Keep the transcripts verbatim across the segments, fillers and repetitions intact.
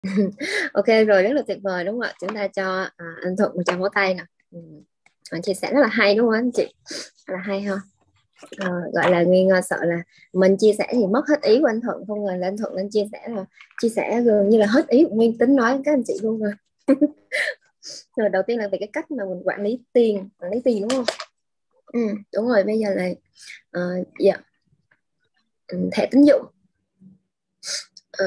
Ok rồi, rất là tuyệt vời đúng không ạ? Chúng ta cho à, anh Thuận một tràng vỗ tay nào. Ừ. Anh chia sẻ rất là hay đúng không anh chị? Rất là hay ha. Ờ, gọi là nghi ngờ sợ là mình chia sẻ thì mất hết ý của anh Thuận, không ngờ là anh Thuận anh chia sẻ là chia sẻ gần như là hết ý của Nguyên tính nói với các anh chị luôn rồi. Rồi đầu tiên là về cái cách mà mình quản lý tiền, quản lý tiền đúng không? Ừ, đúng rồi. Bây giờ là ờ, dạ, ừ, thẻ tín dụng. Ờ,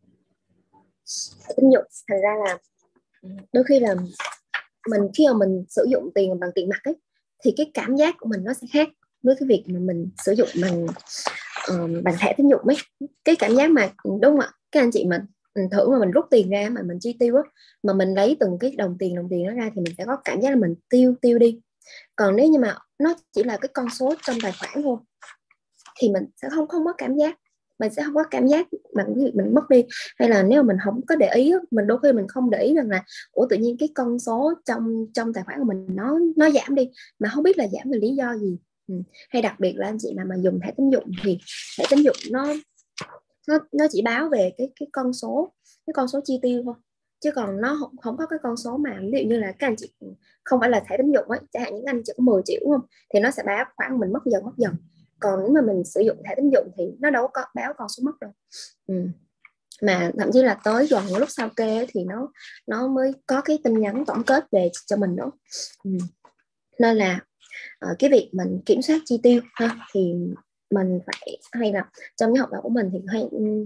thẻ tín dụng thành ra là ừ, đôi khi là mình khi mà mình sử dụng tiền bằng tiền mặt ấy thì cái cảm giác của mình nó sẽ khác với cái việc mà mình sử dụng bằng uh, bằng thẻ tín dụng ấy. Cái cảm giác mà đúng không ạ, các anh chị mình, mình thử mà mình rút tiền ra mà mình chi tiêu á, mà mình lấy từng cái đồng tiền đồng tiền đó ra thì mình sẽ có cảm giác là mình tiêu tiêu đi. Còn nếu như mà nó chỉ là cái con số trong tài khoản thôi thì mình sẽ không không có cảm giác, mình sẽ không có cảm giác bằng cái việc mình mất đi. Hay là nếu mà mình không có để ý, mình đôi khi mình không để ý rằng là ủa tự nhiên cái con số trong trong tài khoản của mình nó nó giảm đi mà không biết là giảm vì lý do gì. Ừ. Hay đặc biệt là anh chị nào mà dùng thẻ tín dụng thì thẻ tín dụng nó nó nó chỉ báo về cái cái con số, cái con số chi tiêu thôi, chứ còn nó không, không có cái con số mà ví dụ như là các anh chị không phải là thẻ tín dụng ấy, chẳng hạn những anh chỉ có mười triệu không thì nó sẽ báo khoản mình mất dần mất dần. Còn nếu mà mình sử dụng thẻ tín dụng thì nó đâu có báo con số mất đâu. Ừ. Mà thậm chí là tới gần lúc sau kê thì nó nó mới có cái tin nhắn tổng kết về cho mình đó. Ừ. Nên là uh, cái việc mình kiểm soát chi tiêu ha, thì mình phải, hay là trong cái học đạo của mình thì hay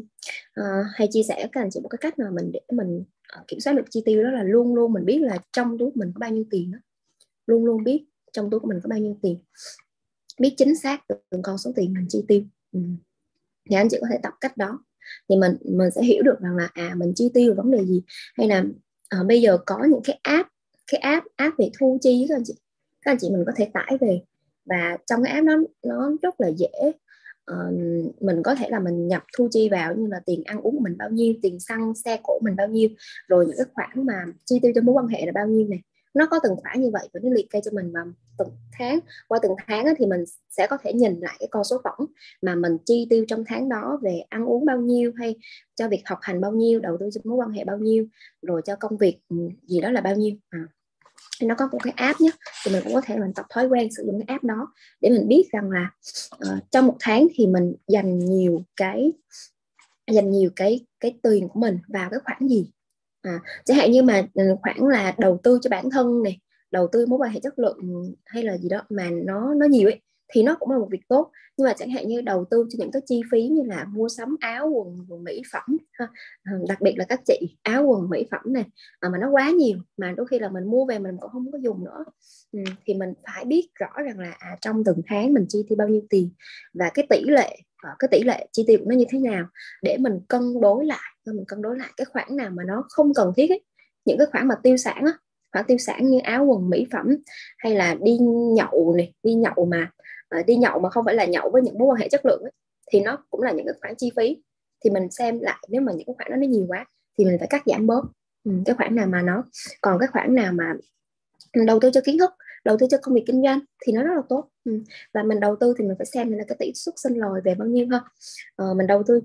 uh, hay chia sẻ các anh chị một cái cách mà mình để mình uh, kiểm soát được chi tiêu, đó là luôn luôn mình biết là trong túi mình có bao nhiêu tiền đó. Luôn luôn biết trong túi của mình có bao nhiêu tiền, biết chính xác từng con số tiền mình chi tiêu. Ừ. Thì anh chị có thể tập cách đó thì mình mình sẽ hiểu được rằng là à mình chi tiêu vấn đề gì. Hay là uh, bây giờ có những cái app, cái app app về thu chi các anh chị, các anh chị mình có thể tải về, và trong cái app đó nó rất là dễ. Uh, mình có thể là mình nhập thu chi vào như là tiền ăn uống của mình bao nhiêu, tiền xăng xe cộ mình bao nhiêu, rồi những cái khoản mà chi tiêu cho mối quan hệ là bao nhiêu này, nó có từng khoản như vậy và nó liệt kê cho mình vào từng tháng. Qua từng tháng thì mình sẽ có thể nhìn lại cái con số tổng mà mình chi tiêu trong tháng đó về ăn uống bao nhiêu, hay cho việc học hành bao nhiêu, đầu tư cho mối quan hệ bao nhiêu, rồi cho công việc gì đó là bao nhiêu. À, nó có một cái app nhé, thì mình cũng có thể mình tập thói quen sử dụng cái app đó để mình biết rằng là uh, trong một tháng thì mình dành nhiều cái dành nhiều cái cái tiền của mình vào cái khoản gì. À, chẳng hạn như mà khoản là đầu tư cho bản thân này, đầu tư mối quan hệ chất lượng hay là gì đó mà nó nó nhiều ấy thì nó cũng là một việc tốt. Nhưng mà chẳng hạn như đầu tư cho những cái chi phí như là mua sắm áo quần, quần mỹ phẩm ha. À, đặc biệt là các chị, áo quần mỹ phẩm này à, mà nó quá nhiều mà đôi khi là mình mua về mình cũng không có dùng nữa. Ừ, thì mình phải biết rõ rằng là à, trong từng tháng mình chi tiêu bao nhiêu tiền và cái tỷ lệ cái tỷ lệ chi tiêu của nó như thế nào, để mình cân đối lại mình cân đối lại cái khoản nào mà nó không cần thiết ấy. Những cái khoản mà tiêu sản á, khoản tiêu sản như áo quần mỹ phẩm, hay là đi nhậu này, đi nhậu mà à, đi nhậu mà không phải là nhậu với những mối quan hệ chất lượng ấy, thì nó cũng là những cái khoản chi phí. Thì mình xem lại nếu mà những cái khoản đó nó nhiều quá thì mình phải cắt giảm bớt. Ừ, cái khoản nào mà nó còn cái khoản nào mà đầu tư cho kiến thức, đầu tư cho công việc kinh doanh thì nó rất là tốt. Ừ. Và mình đầu tư thì mình phải xem là cái tỷ suất sinh lời về bao nhiêu ha. Ờ, mình đầu tư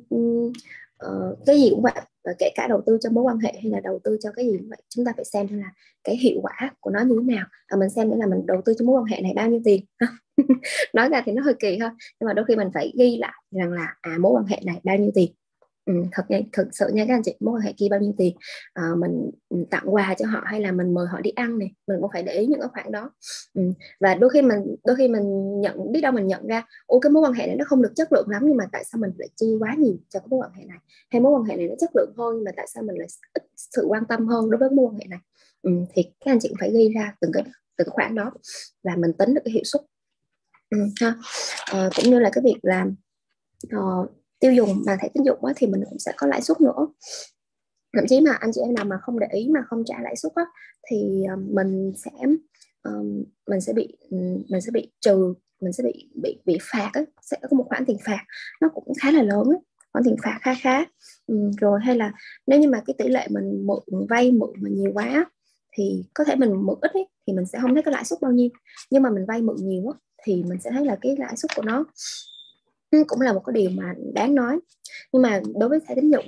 uh, cái gì cũng vậy, và kể cả đầu tư cho mối quan hệ hay là đầu tư cho cái gì cũng vậy, chúng ta phải xem là cái hiệu quả của nó như thế nào. À, mình xem nữa là mình đầu tư cho mối quan hệ này bao nhiêu tiền ha. Nói ra thì nó hơi kỳ ha, nhưng mà đôi khi mình phải ghi lại rằng là à mối quan hệ này bao nhiêu tiền. Ừ, thật nha, thực sự nha các anh chị, mối quan hệ kia bao nhiêu tiền, à, mình tặng quà cho họ hay là mình mời họ đi ăn này, mình cũng phải để ý những cái khoản đó. Ừ. Và đôi khi mình đôi khi mình nhận biết đâu mình nhận ra ô cái mối quan hệ này nó không được chất lượng lắm, nhưng mà tại sao mình lại chi quá nhiều cho cái mối quan hệ này, hay mối quan hệ này nó chất lượng hơn nhưng mà tại sao mình lại ít sự quan tâm hơn đối với mối quan hệ này. Ừ. Thì các anh chị cũng phải ghi ra từng cái từng cái khoản đó và mình tính được cái hiệu suất. Ừ, ha. À, cũng như là cái việc làm uh, tiêu dùng bằng thẻ tín dụng á, thì mình cũng sẽ có lãi suất nữa. Thậm chí mà anh chị em nào mà không để ý mà không trả lãi suất á, thì uh, mình sẽ um, mình sẽ bị mình sẽ bị trừ, mình sẽ bị bị bị phạt á, sẽ có một khoản tiền phạt nó cũng khá là lớn ấy. Khoản tiền phạt khá khá. Ừ, rồi hay là nếu như mà cái tỷ lệ mình mượn vay mượn mà nhiều quá thì có thể mình mượn ít ấy, thì mình sẽ không thấy cái lãi suất bao nhiêu, nhưng mà mình vay mượn nhiều á thì mình sẽ thấy là cái lãi suất của nó cũng là một cái điều mà đáng nói. Nhưng mà đối với thẻ tín dụng á,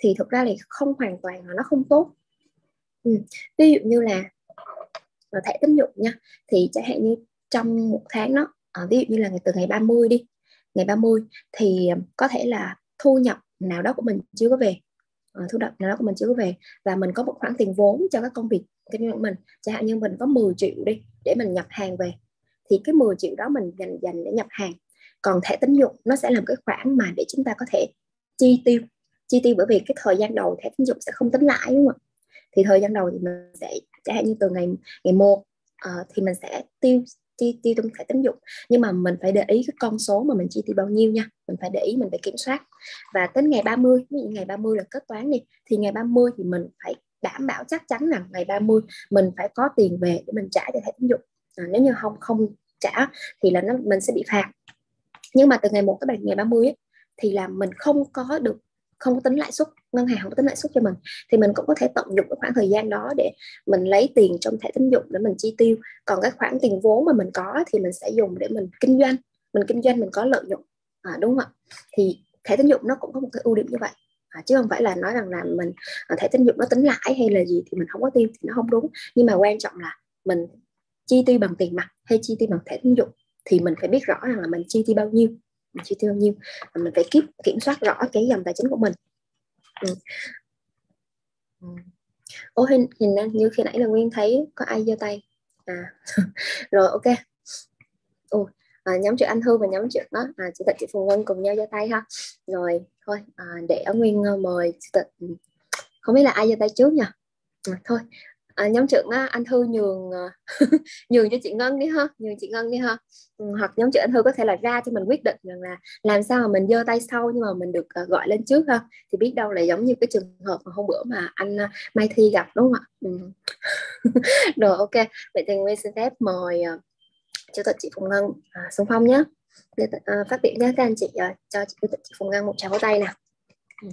thì thực ra là không hoàn toàn là nó không tốt. Ừ. Ví dụ như là thẻ tín dụng nha, thì chẳng hạn như trong một tháng đó, à, ví dụ như là từ ngày ba mươi đi, ngày ba mươi thì có thể là thu nhập nào đó của mình chưa có về, à, thu nhập nào đó của mình chưa có về, và mình có một khoản tiền vốn cho các công việc kinh doanh của mình, chẳng hạn như mình có mười triệu đi để mình nhập hàng về, thì cái mười triệu đó mình dành dành để nhập hàng. Còn thẻ tín dụng nó sẽ làm cái khoản mà để chúng ta có thể chi tiêu, chi tiêu bởi vì cái thời gian đầu thẻ tín dụng sẽ không tính lãi, đúng không ạ? Thì thời gian đầu thì mình sẽ chẳng hạn như từ ngày ngày một uh, thì mình sẽ tiêu chi tiêu trong thẻ tín dụng, nhưng mà mình phải để ý cái con số mà mình chi tiêu bao nhiêu nha, mình phải để ý, mình phải kiểm soát. Và đến ngày ba mươi, ví dụ ngày ba mươi là kết toán đi, thì ngày ba mươi thì mình phải đảm bảo chắc chắn rằng ngày ba mươi mình phải có tiền về để mình trả cho thẻ tín dụng. À, nếu như không không trả thì là nó mình sẽ bị phạt. Nhưng mà từ ngày một tới bạn ngày ba mươi ấy, thì là mình không có được, không có tính lãi suất, ngân hàng không có tính lãi suất cho mình, thì mình cũng có thể tận dụng cái khoảng thời gian đó để mình lấy tiền trong thẻ tín dụng để mình chi tiêu. Còn cái khoản tiền vốn mà mình có thì mình sẽ dùng để mình kinh doanh, mình kinh doanh mình có lợi nhuận, à, đúng không ạ? Thì thẻ tín dụng nó cũng có một cái ưu điểm như vậy, à, chứ không phải là nói rằng là mình à, thẻ tín dụng nó tính lãi hay là gì thì mình không có tiêu, thì nó không đúng. Nhưng mà quan trọng là mình chi tiêu bằng tiền mặt hay chi tiêu bằng thẻ tín dụng thì mình phải biết rõ rằng là mình chi tiêu bao nhiêu, mình chi tiêu bao nhiêu, và mình phải kiểm kiểm soát rõ cái dòng tài chính của mình. Ừ. Ừ. Ồ, hình, hình như khi nãy là Nguyên thấy có ai giơ tay à. Rồi, ok. Ồ, à, nhóm trưởng Anh Thư và nhóm trưởng đó à, chủ tịch chị Phùng Ngân cùng nhau giơ tay ha. Rồi thôi, à, để Nguyên uh, mời chủ tịch, không biết là ai giơ tay trước nha. À, thôi à, nhóm trưởng á, anh Thư nhường nhường cho chị Ngân đi ha, nhường chị Ngân đi ha. Ừ, hoặc nhóm trưởng anh Thư có thể là ra cho mình quyết định rằng là làm sao mà mình giơ tay sau nhưng mà mình được uh, gọi lên trước ha, thì biết đâu là giống như cái trường hợp mà hôm bữa mà anh uh, Mai Thi gặp, đúng không ạ? Ừ. Rồi, ok, vậy thì Nguyên xin phép mời uh, chủ tịch chị Phùng Ngân uh, xung phong nhé, để uh, phát biểu nhé các anh chị. Uh, cho chủ tịch chị Phùng Ngân một tràng vỗ tay nào. Ừ.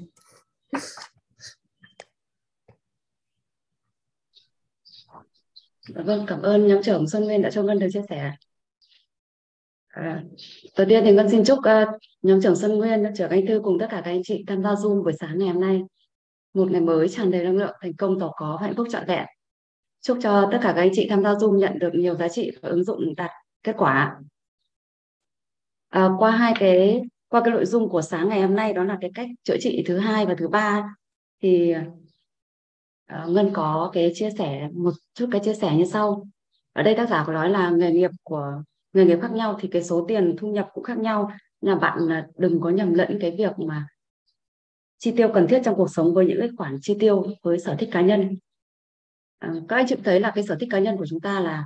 Vâng, cảm ơn nhóm trưởng Xuân Nguyên đã cho Ngân được chia sẻ. À, đầu tiên thì Ngân xin chúc uh, nhóm trưởng Xuân Nguyên, nhóm trưởng Anh Thư cùng tất cả các anh chị tham gia Zoom buổi sáng ngày hôm nay một ngày mới tràn đầy năng lượng, thành công, giàu có, hạnh phúc trọn vẹn. Chúc cho tất cả các anh chị tham gia Zoom nhận được nhiều giá trị và ứng dụng đạt kết quả. À, qua hai cái qua cái nội dung của sáng ngày hôm nay, đó là cái cách chữa trị thứ hai và thứ ba, thì uh, Ngân có cái chia sẻ một chút cái chia sẻ như sau. Ở đây tác giả có nói là nghề nghiệp của nghề nghiệp khác nhau thì cái số tiền thu nhập cũng khác nhau, là bạn là đừng có nhầm lẫn cái việc mà chi tiêu cần thiết trong cuộc sống với những cái khoản chi tiêu với sở thích cá nhân. À, các anh chị thấy là cái sở thích cá nhân của chúng ta là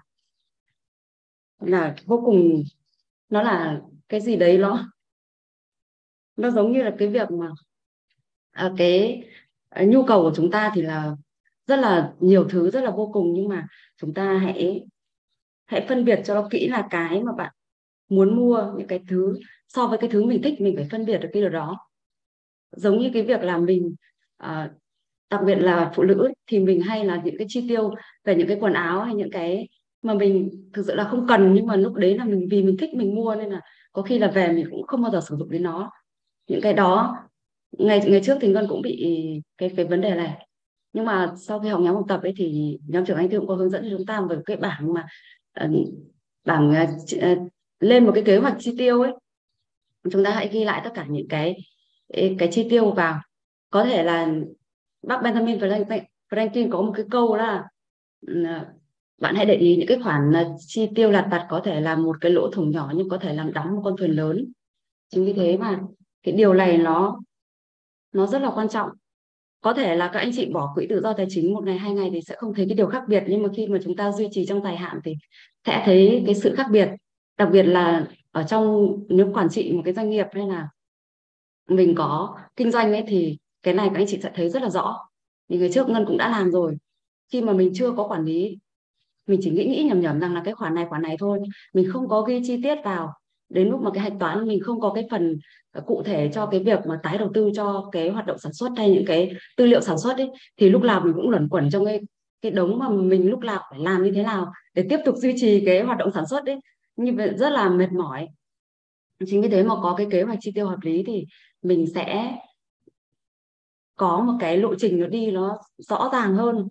là vô cùng, nó là cái gì đấy, nó nó giống như là cái việc mà à, cái à, nhu cầu của chúng ta thì là rất là nhiều thứ, rất là vô cùng, nhưng mà chúng ta hãy hãy phân biệt cho nó kỹ là cái mà bạn muốn mua, những cái thứ so với cái thứ mình thích, mình phải phân biệt được cái điều đó. Giống như cái việc là mình à, đặc biệt là phụ nữ ấy, thì mình hay là những cái chi tiêu về những cái quần áo hay những cái mà mình thực sự là không cần, nhưng mà lúc đấy là mình vì mình thích mình mua, nên là có khi là về mình cũng không bao giờ sử dụng đến nó. Những cái đó ngày ngày trước thì Ngân cũng bị cái cái vấn đề này, nhưng mà sau khi học nhóm học tập ấy thì nhóm trưởng Anh Thư cũng có hướng dẫn cho chúng ta về cái bảng mà uh, bảng uh, lên một cái kế hoạch chi tiêu ấy. Chúng ta hãy ghi lại tất cả những cái cái chi tiêu vào. Có thể là bác Benjamin Franklin có một cái câu là bạn hãy để ý những cái khoản chi tiêu lặt vặt có thể là một cái lỗ thủng nhỏ nhưng có thể làm đóng một con thuyền lớn. Chính vì thế mà cái điều này nó nó rất là quan trọng. Có thể là các anh chị bỏ quỹ tự do tài chính một ngày hai ngày thì sẽ không thấy cái điều khác biệt, nhưng mà khi mà chúng ta duy trì trong dài hạn thì sẽ thấy cái sự khác biệt. Đặc biệt là ở trong, nếu quản trị một cái doanh nghiệp hay là mình có kinh doanh ấy, thì cái này các anh chị sẽ thấy rất là rõ. Thì ngày trước Ngân cũng đã làm rồi. Khi mà mình chưa có quản lý, mình chỉ nghĩ nghĩ nhầm nhầm rằng là cái khoản này khoản này thôi, mình không có ghi chi tiết vào. Đến lúc mà cái hạch toán mình không có cái phần cụ thể cho cái việc mà tái đầu tư cho cái hoạt động sản xuất hay những cái tư liệu sản xuất ấy, thì lúc nào mình cũng luẩn quẩn trong cái cái đống mà mình lúc nào phải làm như thế nào để tiếp tục duy trì cái hoạt động sản xuất ấy, như vậy rất là mệt mỏi. Chính vì thế mà có cái kế hoạch chi tiêu hợp lý thì mình sẽ có một cái lộ trình nó đi nó rõ ràng hơn.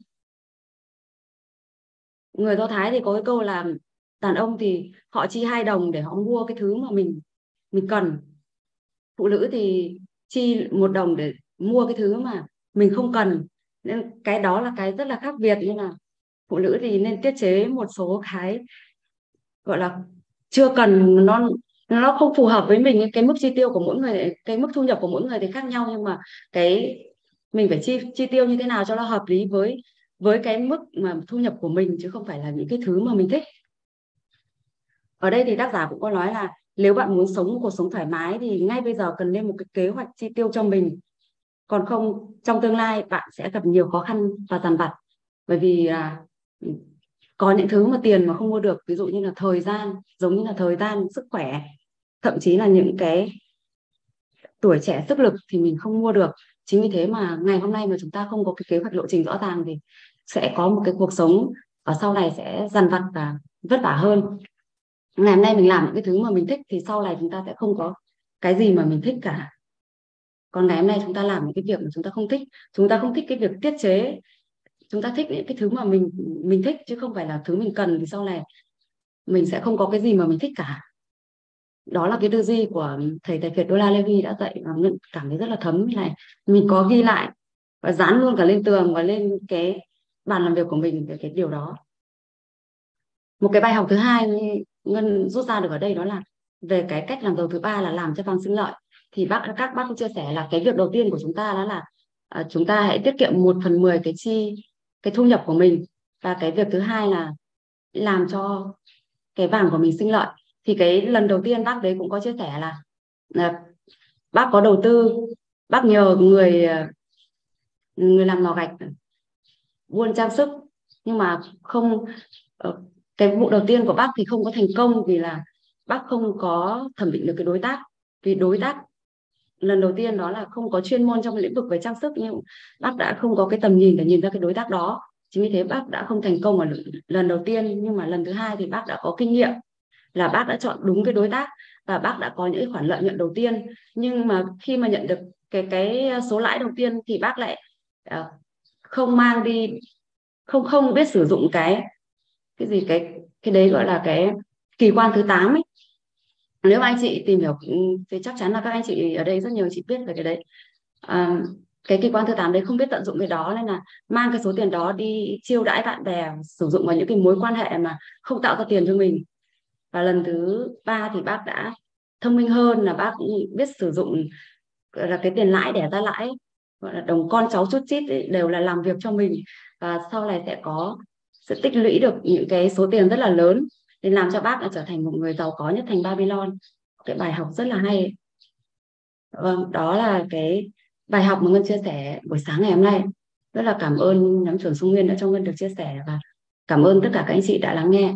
Người Do Thái thì có cái câu là đàn ông thì họ chi hai đồng để họ mua cái thứ mà mình mình cần, phụ nữ thì chi một đồng để mua cái thứ mà mình không cần. Nên cái đó là cái rất là khác biệt, nên là phụ nữ thì nên tiết chế một số cái gọi là chưa cần, nó nó không phù hợp với mình. Cái mức chi tiêu của mỗi người, cái mức thu nhập của mỗi người thì khác nhau, nhưng mà cái mình phải chi chi tiêu như thế nào cho nó hợp lý với với cái mức mà thu nhập của mình, chứ không phải là những cái thứ mà mình thích. Ở đây thì tác giả cũng có nói là nếu bạn muốn sống một cuộc sống thoải mái thì ngay bây giờ cần lên một cái kế hoạch chi tiêu cho mình, còn không trong tương lai bạn sẽ gặp nhiều khó khăn và dằn vặt. Bởi vì à, có những thứ mà tiền mà không mua được, ví dụ như là thời gian, giống như là thời gian, sức khỏe, thậm chí là những cái tuổi trẻ, sức lực thì mình không mua được. Chính vì thế mà ngày hôm nay mà chúng ta không có cái kế hoạch lộ trình rõ ràng thì sẽ có một cái cuộc sống ở sau này sẽ dằn vặt và vất vả hơn. Ngày hôm nay mình làm những cái thứ mà mình thích thì sau này chúng ta sẽ không có cái gì mà mình thích cả. Còn ngày hôm nay chúng ta làm những cái việc mà chúng ta không thích, chúng ta không thích cái việc tiết chế, chúng ta thích những cái thứ mà mình mình thích chứ không phải là thứ mình cần, thì sau này mình sẽ không có cái gì mà mình thích cả. Đó là cái tư duy của thầy tài phiệt Đô La Levi đã dạy, và mình cảm thấy rất là thấm. Như này mình có ghi lại và dán luôn cả lên tường và lên cái bàn làm việc của mình về cái điều đó. Một cái bài học thứ hai Ngân rút ra được ở đây đó là về cái cách làm giàu thứ ba là làm cho vàng sinh lợi. Thì bác các bác cũng chia sẻ là cái việc đầu tiên của chúng ta đó là à, chúng ta hãy tiết kiệm một phần mười cái chi cái thu nhập của mình, và cái việc thứ hai là làm cho cái vàng của mình sinh lợi. Thì cái lần đầu tiên bác đấy cũng có chia sẻ là, là bác có đầu tư, bác nhờ người người làm lò gạch buôn trang sức, nhưng mà không cái vụ đầu tiên của bác thì không có thành công, vì là bác không có thẩm định được cái đối tác. Vì đối tác lần đầu tiên đó là không có chuyên môn trong lĩnh vực về trang sức, nhưng bác đã không có cái tầm nhìn để nhìn ra cái đối tác đó. Chính vì thế bác đã không thành công ở lần đầu tiên, nhưng mà lần thứ hai thì bác đã có kinh nghiệm, là bác đã chọn đúng cái đối tác và bác đã có những khoản lợi nhuận đầu tiên. Nhưng mà khi mà nhận được cái cái số lãi đầu tiên thì bác lại uh, không mang đi, không không biết sử dụng cái cái gì cái cái đấy gọi là cái kỳ quan thứ tám ấy. Nếu anh chị tìm hiểu thì chắc chắn là các anh chị ở đây rất nhiều chị biết về cái đấy. À, cái kỳ quan thứ tám đấy không biết tận dụng cái đó, nên là mang cái số tiền đó đi chiêu đãi bạn bè, sử dụng vào những cái mối quan hệ mà không tạo ra tiền cho mình. Và lần thứ ba thì bác đã thông minh hơn, là bác cũng biết sử dụng là cái tiền lãi đẻ ra lãi, gọi là đồng con cháu chút chít ấy, đều là làm việc cho mình, và sau này sẽ có sẽ tích lũy được những cái số tiền rất là lớn, để làm cho bác đã trở thành một người giàu có nhất thành Babylon. Cái bài học rất là hay. Vâng, đó là cái bài học mà Ngân chia sẻ buổi sáng ngày hôm nay. Rất là cảm ơn nhóm trưởng Xuân Nguyên đã cho Ngân được chia sẻ, và cảm ơn tất cả các anh chị đã lắng nghe.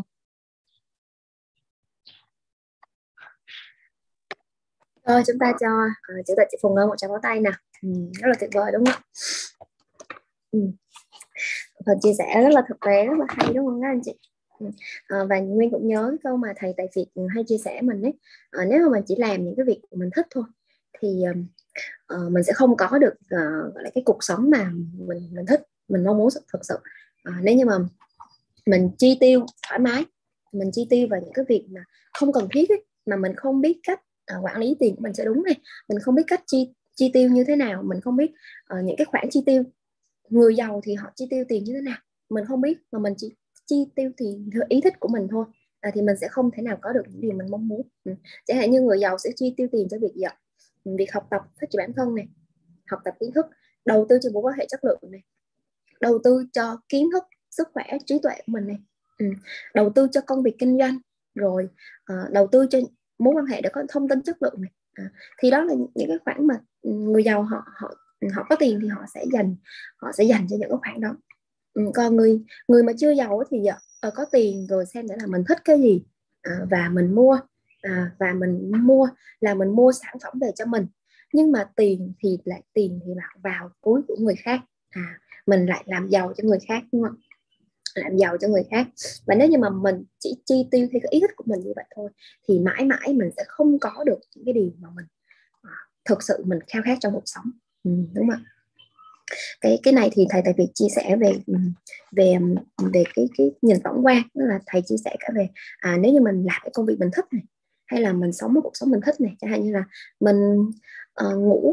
Thôi chúng ta cho uh, chủ tịch chị Phùng Ngân một tràng pháo tay nè. Ừ, rất là tuyệt vời đúng không? Ừ. Phần chia sẻ rất là thực tế, rất là hay đúng không các anh chị? Ừ. À, và Nguyên cũng nhớ cái câu mà thầy Tài Phiệt hay chia sẻ mình ấy, à, nếu mà mình chỉ làm những cái việc mình thích thôi thì uh, mình sẽ không có được uh, gọi là cái cuộc sống mà mình mình thích, mình mong muốn thực sự. À, nếu như mà mình chi tiêu thoải mái, mình chi tiêu vào những cái việc mà không cần thiết ấy, mà mình không biết cách uh, quản lý tiền của mình sẽ đúng này, mình không biết cách chi chi tiêu như thế nào, mình không biết uh, những cái khoản chi tiêu. Người giàu thì họ chi tiêu tiền như thế nào mình không biết, mà mình chỉ chi tiêu tiền theo ý thích của mình thôi, à, thì mình sẽ không thể nào có được những gì mình mong muốn. Ừ. Chẳng hạn như người giàu sẽ chi tiêu tiền cho việc gì? Việc học tập, phát triển bản thân này, học tập kiến thức, đầu tư cho mối quan hệ chất lượng này, đầu tư cho kiến thức, sức khỏe, trí tuệ của mình này, ừ. đầu tư cho công việc kinh doanh, rồi uh, đầu tư cho mối quan hệ để có thông tin chất lượng này. À, thì đó là những cái khoản mà người giàu họ họ họ có tiền thì họ sẽ dành họ sẽ dành cho những cái khoản đó. Ừ, còn người người mà chưa giàu thì giờ uh, có tiền rồi xem để là mình thích cái gì, à, và mình mua, à, và mình mua là mình mua sản phẩm về cho mình, nhưng mà tiền thì lại tiền thì lại vào túi của người khác, à, mình lại làm giàu cho người khác, đúng không? Làm giàu cho người khác. Và nếu như mà mình chỉ chi tiêu theo cái ý thích của mình như vậy thôi thì mãi mãi mình sẽ không có được những cái điều mà mình à, thực sự mình khao khát trong cuộc sống. Ừ, đúng không ạ? cái cái này thì thầy tại vì chia sẻ về về về cái cái nhìn tổng quan, tức là thầy chia sẻ cả về à, nếu như mình làm cái công việc mình thích này, hay là mình sống một cuộc sống mình thích này, chẳng hạn như là mình uh, ngủ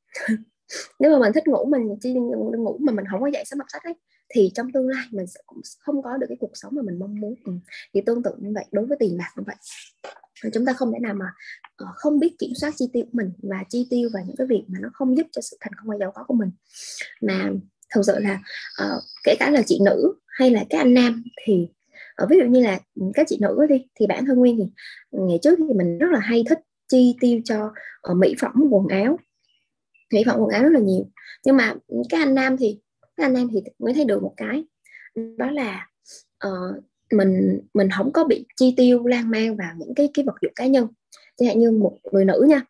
nếu mà mình thích ngủ, mình chỉ ngủ mà mình không có dậy sớm đọc sách ấy, thì trong tương lai mình sẽ cũng không có được cái cuộc sống mà mình mong muốn. Ừ. Thì tương tự như vậy đối với tiền bạc như vậy, chúng ta không thể nào mà uh, không biết kiểm soát chi tiêu của mình và chi tiêu vào những cái việc mà nó không giúp cho sự thành công và giàu có của mình. Mà thực sự là uh, kể cả là chị nữ hay là các anh nam thì uh, ví dụ như là các chị nữ đi, thì bản thân Nguyên thì ngày trước thì mình rất là hay thích chi tiêu cho uh, mỹ phẩm quần áo mỹ phẩm quần áo rất là nhiều. Nhưng mà các anh nam thì các anh nam thì mới thấy được một cái, đó là uh, mình mình không có bị chi tiêu lan man vào những cái cái vật dụng cá nhân. Chẳng hạn như một người nữ nha,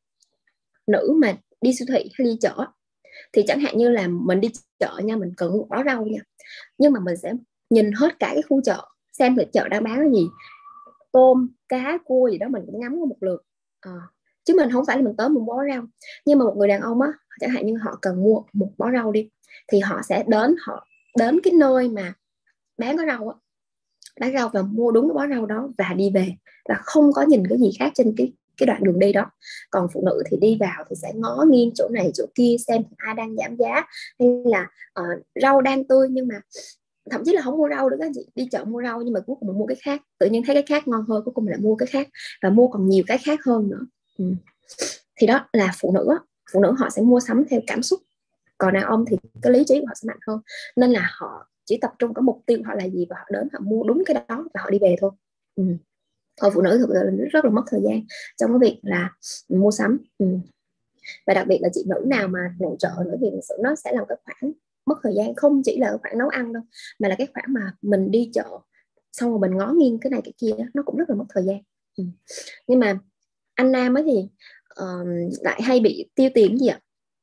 nữ mà đi siêu thị hay đi chợ, thì chẳng hạn như là mình đi chợ nha, mình cần một bó rau nha, nhưng mà mình sẽ nhìn hết cả cái khu chợ xem thử chợ đang bán cái gì, tôm cá cua gì đó mình cũng ngắm qua một lượt. À, chứ mình không phải là mình tới một bó rau. Nhưng mà một người đàn ông á, chẳng hạn như họ cần mua một bó rau đi, thì họ sẽ đến họ đến cái nơi mà bán cái rau á, bán rau và mua đúng cái bó rau đó và đi về, và không có nhìn cái gì khác trên cái cái đoạn đường đi đó. Còn phụ nữ thì đi vào thì sẽ ngó nghiêng chỗ này chỗ kia xem ai đang giảm giá, hay là uh, rau đang tươi, nhưng mà thậm chí là không mua rau nữa, các chị đi chợ mua rau nhưng mà cuối cùng mua cái khác, tự nhiên thấy cái khác ngon hơn, cuối cùng lại mua cái khác và mua còn nhiều cái khác hơn nữa. Ừ. Thì đó là phụ nữ á. Phụ nữ họ sẽ mua sắm theo cảm xúc, còn đàn ông thì cái lý trí của họ sẽ mạnh hơn, nên là họ chỉ tập trung cái mục tiêu của họ là gì và họ đến họ mua đúng cái đó và họ đi về thôi. Ừ. Còn phụ nữ thực sự là rất là mất thời gian trong cái việc là mua sắm. Ừ. Và đặc biệt là chị nữ nào mà nội trợ nữa thì thực sự nó sẽ là cái khoản mất thời gian, không chỉ là khoản nấu ăn đâu, mà là cái khoản mà mình đi chợ xong rồi mình ngó nghiêng cái này cái kia, nó cũng rất là mất thời gian. Ừ. Nhưng mà anh nam ấy thì uh, lại hay bị tiêu tiền gì ạ?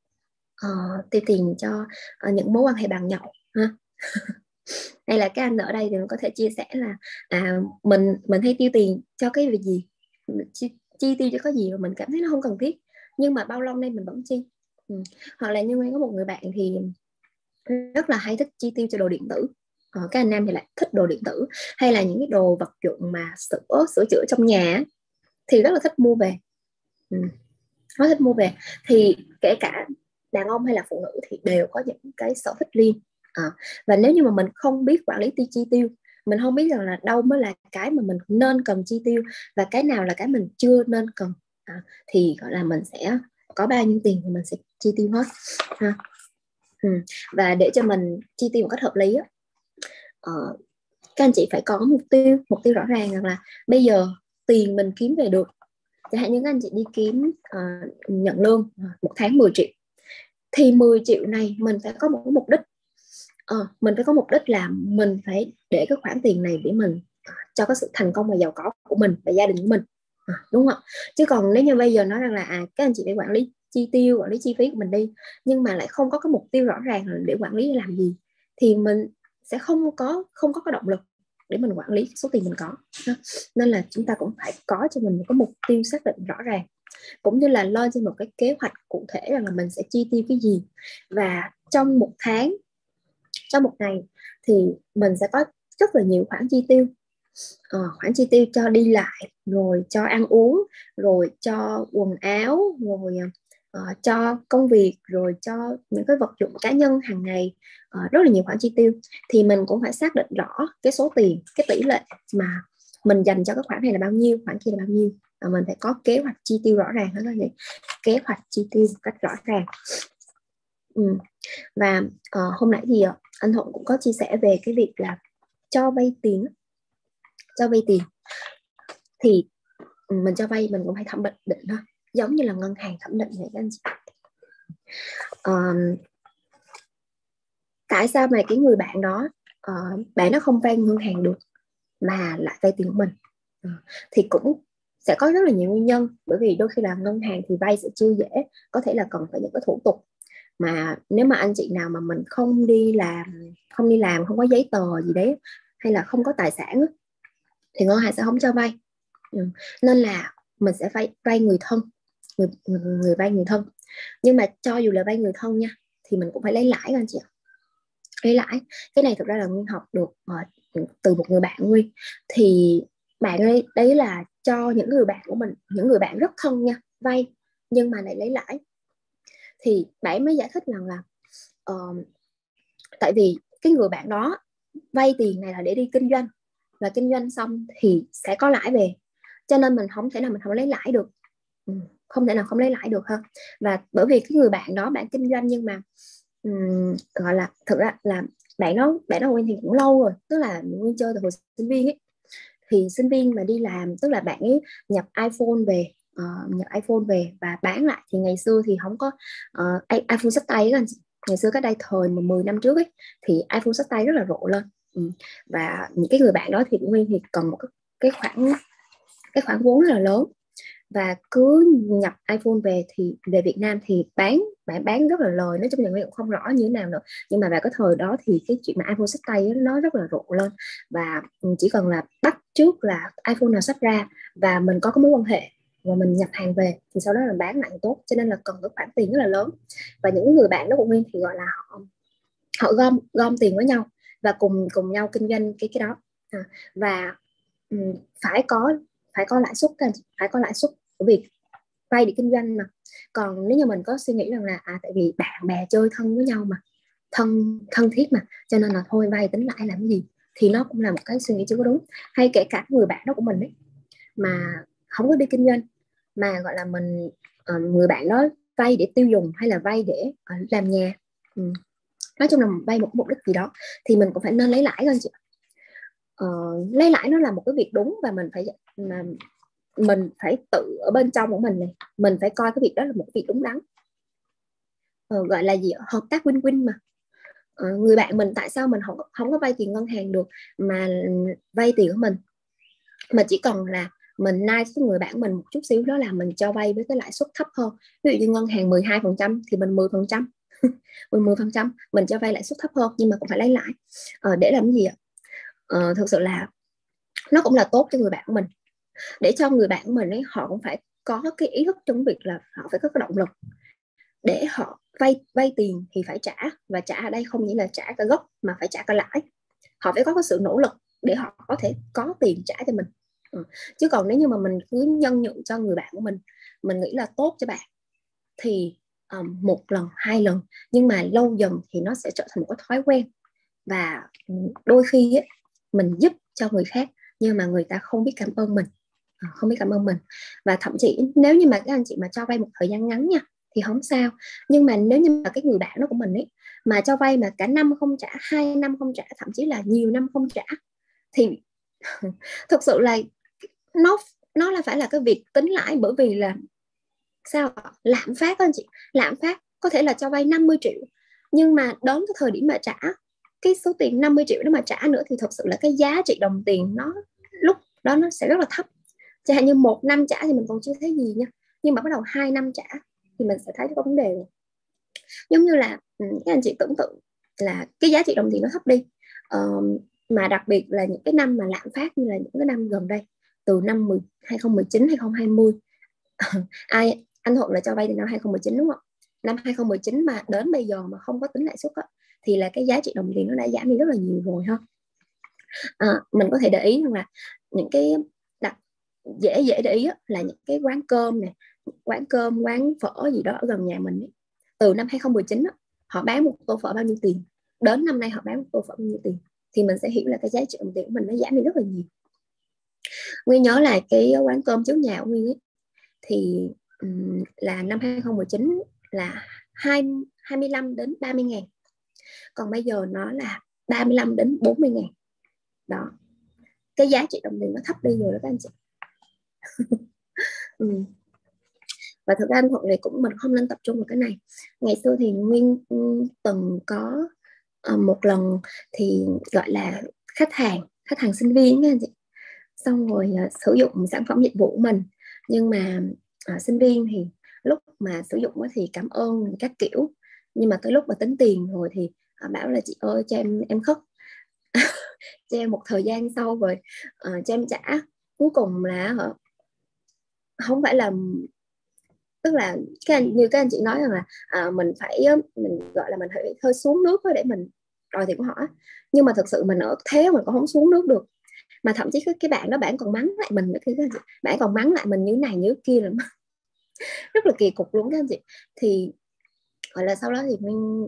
Uh, tiêu tiền cho uh, những mối quan hệ bằng nhậu ha. Hay là các anh ở đây thì mình có thể chia sẻ là à, mình mình hay tiêu tiền cho cái việc gì, chi, chi tiêu cho có gì mà mình cảm thấy nó không cần thiết nhưng mà bao lâu nay mình vẫn chi. Ừ. Hoặc là như Nguyên có một người bạn thì rất là hay thích chi tiêu cho đồ điện tử. Ờ, các anh nam thì lại thích đồ điện tử hay là những cái đồ vật dụng mà sửa sửa chữa trong nhà thì rất là thích mua về. Ừ. Rất thích mua về. Thì kể cả đàn ông hay là phụ nữ thì đều có những cái sở thích riêng. À, và nếu như mà mình không biết quản lý chi tiêu, mình không biết rằng là đâu mới là cái mà mình nên cần chi tiêu và cái nào là cái mình chưa nên cần, à, thì gọi là mình sẽ có bao nhiêu tiền thì mình sẽ chi tiêu hết ha. Ừ. Và để cho mình chi tiêu một cách hợp lý á, uh, các anh chị phải có mục tiêu mục tiêu rõ ràng rằng là bây giờ tiền mình kiếm về được. Chẳng hạn như các anh chị đi kiếm uh, nhận lương uh, một tháng mười triệu, thì mười triệu này mình phải có một mục đích. Uh, mình phải có mục đích là mình phải để cái khoản tiền này để mình uh, cho cái sự thành công và giàu có của mình và gia đình của mình, uh, đúng không? Chứ còn nếu như bây giờ nói rằng là à, các anh chị phải quản lý chi tiêu, quản lý chi phí của mình đi, nhưng mà lại không có cái mục tiêu rõ ràng để quản lý làm gì, thì mình sẽ không có không có cái động lực để mình quản lý số tiền mình có. Nên là chúng ta cũng phải có cho mình một cái mục tiêu xác định rõ ràng, cũng như là lên trên một cái kế hoạch cụ thể rằng là mình sẽ chi tiêu cái gì, và trong một tháng, trong một ngày thì mình sẽ có rất là nhiều khoản chi tiêu. Ờ, khoản chi tiêu cho đi lại, rồi cho ăn uống, rồi cho quần áo, rồi uh, cho công việc, rồi cho những cái vật dụng cá nhân hàng ngày, uh, rất là nhiều khoản chi tiêu. Thì mình cũng phải xác định rõ cái số tiền, cái tỷ lệ mà mình dành cho cái khoản này là bao nhiêu, khoản kia là bao nhiêu. uh, mình phải có kế hoạch chi tiêu rõ ràng, đó là gì? Kế hoạch chi tiêu một cách rõ ràng. Ừ. Và uh, hôm nãy thì uh, anh Thuận cũng có chia sẻ về cái việc là cho vay tiền. Cho vay tiền thì mình cho vay mình cũng phải thẩm định thôi, giống như là ngân hàng thẩm định vậy các anh chị. Uh, tại sao mà cái người bạn đó uh, bạn nó không vay ngân hàng được mà lại vay tiền của mình? Uh, thì cũng sẽ có rất là nhiều nguyên nhân, bởi vì đôi khi là ngân hàng thì vay sẽ chưa dễ, có thể là cần phải những cái thủ tục mà nếu mà anh chị nào mà mình không đi làm không đi làm không có giấy tờ gì đấy, hay là không có tài sản thì ngân hàng sẽ không cho vay. Ừ. Nên là mình sẽ vay vay người thân, người, người, người vay người thân. Nhưng mà cho dù là vay người thân nha, thì mình cũng phải lấy lãi các anh chị ạ. Lấy lãi. Cái này thực ra là Nguyên học được uh, từ một người bạn Nguyên. Thì bạn ấy đấy là cho những người bạn của mình, những người bạn rất thân nha, vay nhưng mà lại lấy lãi. Thì bạn mới giải thích rằng là uh, tại vì cái người bạn đó vay tiền này là để đi kinh doanh, và kinh doanh xong thì sẽ có lãi về, cho nên mình không thể nào mình không lấy lãi được. Ừ, không thể nào không lấy lãi được ha. Và bởi vì cái người bạn đó bạn kinh doanh, nhưng mà um, gọi là thực ra là bạn đó bạn đó Nguyên thì cũng lâu rồi, tức là Nguyên chơi từ hồi sinh viên ấy. Thì sinh viên mà đi làm, tức là bạn ấy nhập iPhone về, uh, nhập iPhone về và bán lại. Thì ngày xưa thì không có uh, iPhone xách tay đó, ngày xưa cách đây thời mà mười năm trước ấy, thì iPhone xách tay rất là rộ lên. Ừ. Và những cái người bạn đó thì Nguyên thì cần một cái khoản cái khoản vốn rất là lớn, và cứ nhập iPhone về thì về Việt Nam thì bán bạn bán rất là lời. Nói chung là Nguyên cũng không rõ như thế nào nữa, nhưng mà vào cái thời đó thì cái chuyện mà iPhone xách tay nó rất là rộ lên, và chỉ cần là bắt trước là iPhone nào xách ra và mình có cái mối quan hệ và mình nhập hàng về thì sau đó là bán lại tốt, cho nên là cần cái khoản tiền rất là lớn. Và những người bạn đó của Nguyên thì gọi là họ họ gom gom tiền với nhau và cùng cùng nhau kinh doanh cái cái đó. À, và um, phải có phải có lãi suất, phải có lãi suất, bởi vì vay để kinh doanh mà. Còn nếu như mình có suy nghĩ rằng là à tại vì bạn bè chơi thân với nhau mà, thân thân thiết mà, cho nên là thôi vay tính lãi làm gì, thì nó cũng là một cái suy nghĩ chưa có đúng. Hay kể cả người bạn đó của mình ấy mà không có đi kinh doanh, mà gọi là mình uh, người bạn đó vay để tiêu dùng hay là vay để uh, làm nhà, ừ. nói chung là vay một mục đích gì đó, thì mình cũng phải nên lấy lãi thôi chị. Uh, lấy lãi nó là một cái việc đúng, và mình phải mà mình phải tự ở bên trong của mình này, mình phải coi cái việc đó là một việc đúng đắn. Ờ, gọi là gì, hợp tác win-win mà. Ờ, người bạn mình tại sao mình không không có vay tiền ngân hàng được mà vay tiền của mình, mà chỉ cần là mình nice với người bạn mình một chút xíu, đó là mình cho vay với cái lãi suất thấp hơn. Ví dụ như ngân hàng mười hai phần trăm thì mình mười phần trăm mười phần trăm mình cho vay lãi suất thấp hơn, nhưng mà cũng phải lấy lãi. Ờ, để làm gì ạ? Ờ, thực sự là nó cũng là tốt cho người bạn của mình, để cho người bạn của mình ấy, họ cũng phải có cái ý thức trong việc là họ phải có cái động lực để họ vay vay tiền thì phải trả, và trả ở đây không chỉ là trả cả gốc mà phải trả cả lãi. Họ phải có cái sự nỗ lực để họ có thể có tiền trả cho mình. Ừ. Chứ còn nếu như mà mình cứ nhân nhượng cho người bạn của mình mình nghĩ là tốt cho bạn thì um, một lần hai lần, nhưng mà lâu dần thì nó sẽ trở thành một cái thói quen. Và đôi khi ấy, mình giúp cho người khác nhưng mà người ta không biết cảm ơn mình, không biết cảm ơn mình. Và thậm chí nếu như mà các anh chị mà cho vay một thời gian ngắn nha thì không sao, nhưng mà nếu như mà cái người bạn đó của mình ấy mà cho vay mà cả năm không trả, hai năm không trả, thậm chí là nhiều năm không trả, thì thực sự là nó nó là phải là cái việc tính lãi. Bởi vì là sao, lạm phát đó anh chị, lạm phát có thể là cho vay năm mươi triệu, nhưng mà đến cái thời điểm mà trả cái số tiền năm mươi triệu đó mà trả nữa thì thật sự là cái giá trị đồng tiền nó lúc đó nó sẽ rất là thấp. Chẳng hạn như một năm trả thì mình còn chưa thấy gì nha, nhưng mà bắt đầu hai năm trả thì mình sẽ thấy có vấn đề rồi. Giống như là các anh chị tưởng tượng là cái giá trị đồng tiền nó thấp đi, uh, mà đặc biệt là những cái năm mà lạm phát như là những cái năm gần đây, từ năm hai không một chín hai không hai không ai anh Thuận là cho vay từ năm hai không một chín đúng không? Năm hai không một chín mà đến bây giờ mà không có tính lãi suất á, thì là cái giá trị đồng tiền nó đã giảm đi rất là nhiều rồi ha. À, mình có thể để ý rằng là những cái đặc dễ dễ để ý á, là những cái quán cơm này, quán cơm, quán phở gì đó ở gần nhà mình ấy. Từ năm hai không một chín á, họ bán một tô phở bao nhiêu tiền, đến năm nay họ bán một tô phở bao nhiêu tiền, thì mình sẽ hiểu là cái giá trị đồng tiền của mình nó giảm đi rất là nhiều. Nguyên nhớ là cái quán cơm trước nhà của Nguyên ấy, thì um, là năm hai không một chín là hai mươi lăm đến ba mươi ngàn, còn bây giờ nó là ba mươi lăm đến bốn mươi ngàn. Đó, cái giá trị đồng tiền nó thấp đi rồi đó các anh chị. ừ. Và thực ra anh Thuận này cũng mình không nên tập trung vào cái này. Ngày xưa thì Nguyên từng có uh, một lần thì gọi là khách hàng khách hàng sinh viên các anh chị, xong rồi uh, sử dụng sản phẩm dịch vụ của mình, nhưng mà uh, sinh viên thì lúc mà sử dụng thì cảm ơn các kiểu, nhưng mà tới lúc mà tính tiền rồi thì uh, bảo là chị ơi cho em em khất cho em một thời gian sau rồi uh, cho em trả. Cuối cùng là uh, không phải là tức là cái anh, như các anh chị nói rằng là à, mình phải mình gọi là mình phải hơi xuống nước để mình đòi tiền của họ, nhưng mà thực sự mình ở thế mình cũng không xuống nước được, mà thậm chí cái, cái bạn đó bạn còn mắng lại mình nữa, cái bạn còn mắng lại mình như này như kia là rất là kỳ cục luôn các anh chị. Thì gọi là sau đó thì mình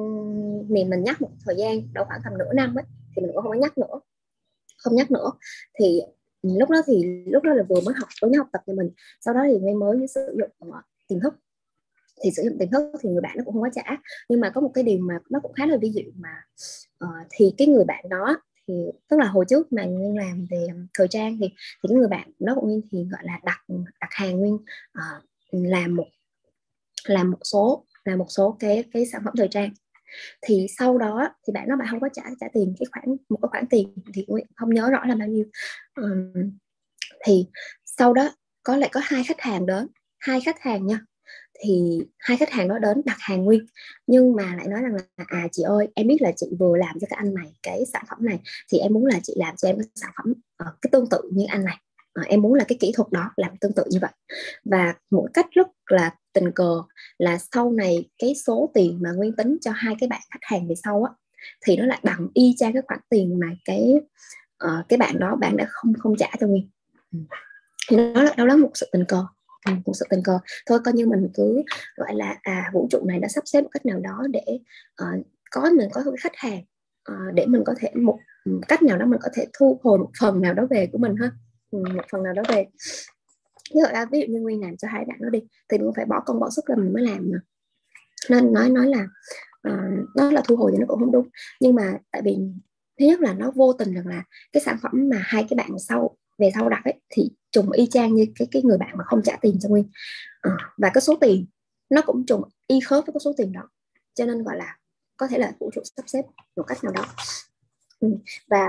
mình mình nhắc một thời gian đâu khoảng tầm nửa năm ấy, thì mình cũng không có nhắc nữa, không nhắc nữa. Thì lúc đó thì lúc đó là vừa mới học mới học tập cho mình, sau đó thì mới mới sử dụng tiền thức. Thì sử dụng tiền thức thì người bạn nó cũng không có trả, nhưng mà có một cái điều mà nó cũng khá là vi diệu mà uh, thì cái người bạn đó thì tức là hồi trước mà Nguyên làm về thời trang thì thì cái người bạn đó của Nguyên thì gọi là đặt đặt hàng Nguyên uh, làm một làm một số làm một số cái cái sản phẩm thời trang. Thì sau đó thì bạn nó bạn không có trả trả tiền cái khoản một cái khoản tiền thì Nguyên không nhớ rõ là bao nhiêu. um, thì sau đó có lại có hai khách hàng đến, hai khách hàng nha, thì hai khách hàng đó đến đặt hàng Nguyên, nhưng mà lại nói rằng là à chị ơi em biết là chị vừa làm cho cái anh này cái sản phẩm này, thì em muốn là chị làm cho em cái sản phẩm uh, cái tương tự như anh này, uh, em muốn là cái kỹ thuật đó làm tương tự như vậy. Và một cách rất là tình cờ là sau này cái số tiền mà Nguyên tính cho hai cái bạn khách hàng về sau á, thì nó lại bằng y chang cái khoản tiền mà cái uh, cái bạn đó bạn đã không không trả cho Nguyên. Thì nó là đó là một sự tình cờ, một sự tình cờ thôi, coi như mình cứ gọi là à vũ trụ này đã sắp xếp một cách nào đó để uh, có mình có cái khách hàng uh, để mình có thể một, một cách nào đó mình có thể thu hồi một phần nào đó về của mình ha, một phần nào đó về. Như vậy là ví dụ như Nguyên làm cho hai bạn đó đi thì mình phải bỏ công bỏ sức là mình mới làm mà, nên nói nói là uh, nó là thu hồi thì nó cũng không đúng, nhưng mà tại vì thứ nhất là nó vô tình rằng là cái sản phẩm mà hai cái bạn sau về sau đặt ấy thì trùng y chang như cái cái người bạn mà không trả tiền cho Nguyên, à, và cái số tiền nó cũng trùng y khớp với cái số tiền đó, cho nên gọi là có thể là vũ trụ sắp xếp một cách nào đó. Ừ. Và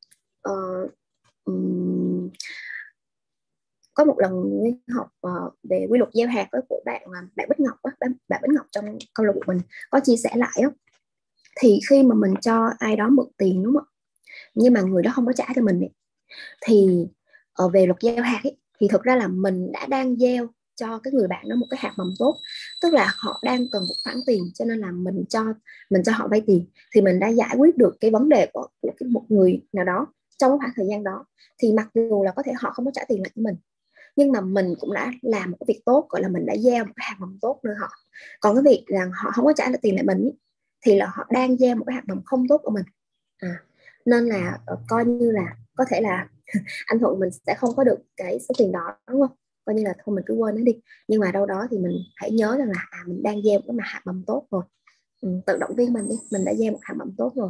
uh, um, có một lần Nguyên học uh, về quy luật gieo hạt với của bạn bạn Bích Ngọc á, bạn, bạn Bích Ngọc trong câu lạc bộ mình có chia sẻ lại á, thì khi mà mình cho ai đó mượn tiền đúng không, nhưng mà người đó không có trả cho mình ấy, thì ở về luật gieo hạt ấy, thì thực ra là mình đã đang gieo cho cái người bạn đó một cái hạt mầm tốt, tức là họ đang cần một khoản tiền cho nên là mình cho mình cho họ vay tiền, thì mình đã giải quyết được cái vấn đề của, của cái một người nào đó trong khoảng thời gian đó. Thì mặc dù là có thể họ không có trả tiền lại cho mình, nhưng mà mình cũng đã làm một cái việc tốt, gọi là mình đã gieo một cái hạt mầm tốt nơi họ. Còn cái việc rằng họ không có trả lại tiền lại mình ấy, thì là họ đang gieo một cái hạt mầm không tốt của mình. À, nên là uh, coi như là có thể là anh Thuận mình sẽ không có được cái số tiền đó đúng không, coi như là thôi mình cứ quên nó đi, nhưng mà đâu đó thì mình hãy nhớ rằng là à, mình đang gieo một cái hạt mầm tốt rồi. Ừ, tự động viên mình đi, mình đã gieo một hạt mầm tốt rồi.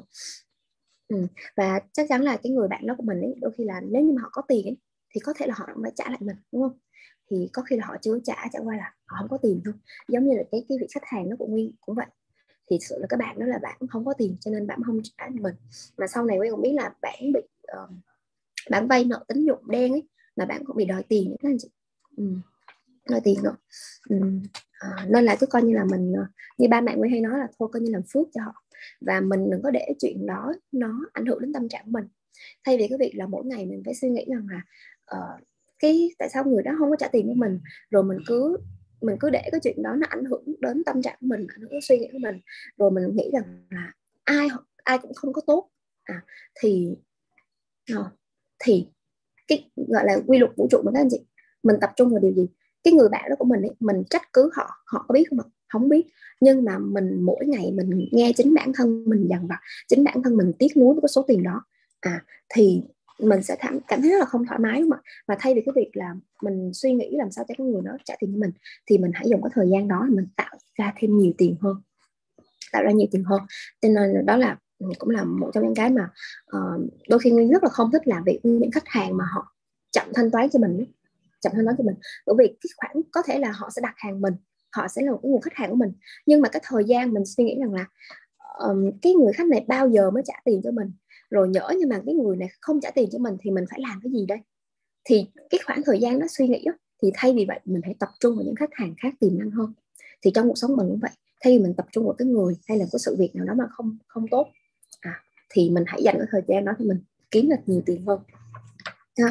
Ừ, và chắc chắn là cái người bạn đó của mình ấy, đôi khi là nếu như mà họ có tiền ấy, thì có thể là họ cũng phải trả lại mình đúng không, thì có khi là họ chưa trả, chẳng qua là họ không có tiền thôi. Giống như là cái cái vị khách hàng đó của Nguyên cũng vậy, thì sự là các bạn đó là bạn không có tiền cho nên bạn không trả mình, mà sau này Nguyên cũng biết là bạn bị uh, bạn vay nợ tín dụng đen ấy, mà bạn cũng bị đòi tiền nữa các anh chị. Ừ, đòi tiền nữa. Ừ. À, nên là cứ coi như là mình như ba mẹ Nguyên hay nói là thôi coi như làm phước cho họ, và mình đừng có để chuyện đó nó ảnh hưởng đến tâm trạng của mình, thay vì cái việc là mỗi ngày mình phải suy nghĩ rằng là uh, cái tại sao người đó không có trả tiền của mình, rồi mình cứ mình cứ để cái chuyện đó nó ảnh hưởng đến tâm trạng của mình, ảnh hưởng đến suy nghĩ của mình, rồi mình nghĩ rằng là ai ai cũng không có tốt, à, thì uh, thì cái gọi là quy luật vũ trụ mà các anh chị, mình tập trung vào điều gì, cái người bạn đó của mình ấy, mình trách cứ họ họ có biết không, không biết, nhưng mà mình mỗi ngày mình nghe chính bản thân mình dằn vặt, chính bản thân mình tiếc nuối với cái số tiền đó, à thì mình sẽ cảm, cảm thấy rất là không thoải mái đúng không ạ. Và thay vì cái việc là mình suy nghĩ làm sao cho cái người đó trả tiền cho mình, thì mình hãy dùng cái thời gian đó mình tạo ra thêm nhiều tiền hơn, tạo ra nhiều tiền hơn. Cho nên đó là cũng là một trong những cái mà uh, đôi khi Nguyên rất là không thích làm việc với những khách hàng mà họ chậm thanh toán cho mình, chậm thanh toán cho mình, bởi vì cái khoản có thể là họ sẽ đặt hàng mình, họ sẽ là một cái nguồn khách hàng của mình, nhưng mà cái thời gian mình suy nghĩ rằng là um, cái người khách này bao giờ mới trả tiền cho mình, rồi nhỡ nhưng mà cái người này không trả tiền cho mình thì mình phải làm cái gì đây, thì cái khoảng thời gian đó suy nghĩ đó, thì thay vì vậy mình hãy tập trung vào những khách hàng khác tiềm năng hơn. Thì trong cuộc sống mình cũng vậy, thay vì mình tập trung vào cái người hay là cái sự việc nào đó mà không không tốt, à, thì mình hãy dành cái thời gian đó thì mình kiếm được nhiều tiền hơn ha.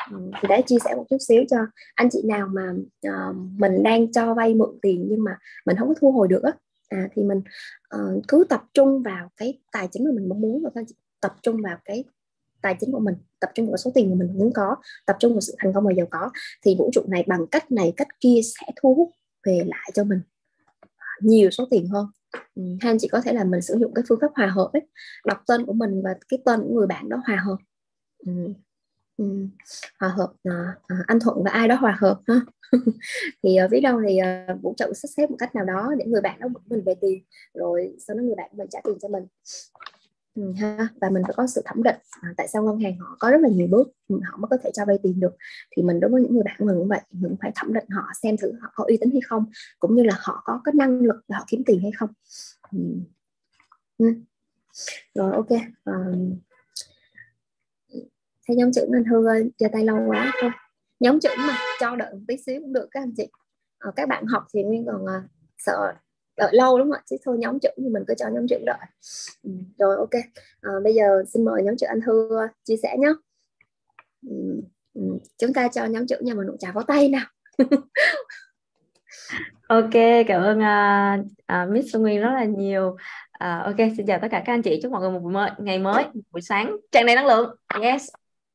Thì đấy, chia sẻ một chút xíu cho anh chị nào mà uh, mình đang cho vay mượn tiền nhưng mà mình không có thu hồi được á, à, thì mình uh, cứ tập trung vào cái tài chính mà mình mong muốn, và tập trung vào cái tài chính của mình, tập trung vào số tiền mà mình muốn có, tập trung vào sự thành công và giàu có, thì vũ trụ này bằng cách này cách kia sẽ thu hút về lại cho mình nhiều số tiền hơn. Ừ, hay anh chị có thể là mình sử dụng cái phương pháp hòa hợp ấy, đọc tên của mình và cái tên của người bạn đó hòa hợp. Ừ. Ừ. Hòa hợp à, à, anh Thuận và ai đó hòa hợp ha. Thì uh, biết đâu thì uh, vũ trụ sắp xếp một cách nào đó để người bạn đó mình về tiền, rồi sau đó người bạn mình trả tiền cho mình. Ừ, ha. Và mình phải có sự thẩm định, à, tại sao ngân hàng họ có rất là nhiều bước họ mới có thể cho vay tiền được, thì mình đối với những người bạn mình cũng vậy, mình cũng phải thẩm định họ xem thử họ có uy tín hay không, cũng như là họ có cái năng lực để họ kiếm tiền hay không. Ừ. Ừ. Rồi ok. Um, Thế nhóm trưởng anh Hương ơi, giơ tay lâu quá thôi. Nhóm trưởng mà cho đợi một tí xíu cũng được các anh chị. Ờ, các bạn học thì Nguyên còn uh, sợ đợi lâu đúng không ạ? Chứ thôi nhóm trưởng thì mình cứ cho nhóm trưởng đợi. Ừ, rồi ok. À, bây giờ xin mời nhóm trưởng anh Hương uh, chia sẻ nhé. Ừ, ừ, chúng ta cho nhóm trưởng nhà mình nụ trà pháo tay nào. Ok, cảm ơn uh, uh, Miss Xuân Nguyên rất là nhiều. Uh, ok, xin chào tất cả các anh chị, chúc mọi người một buổi mới, ngày mới, buổi sáng tràn đầy năng lượng. Yes.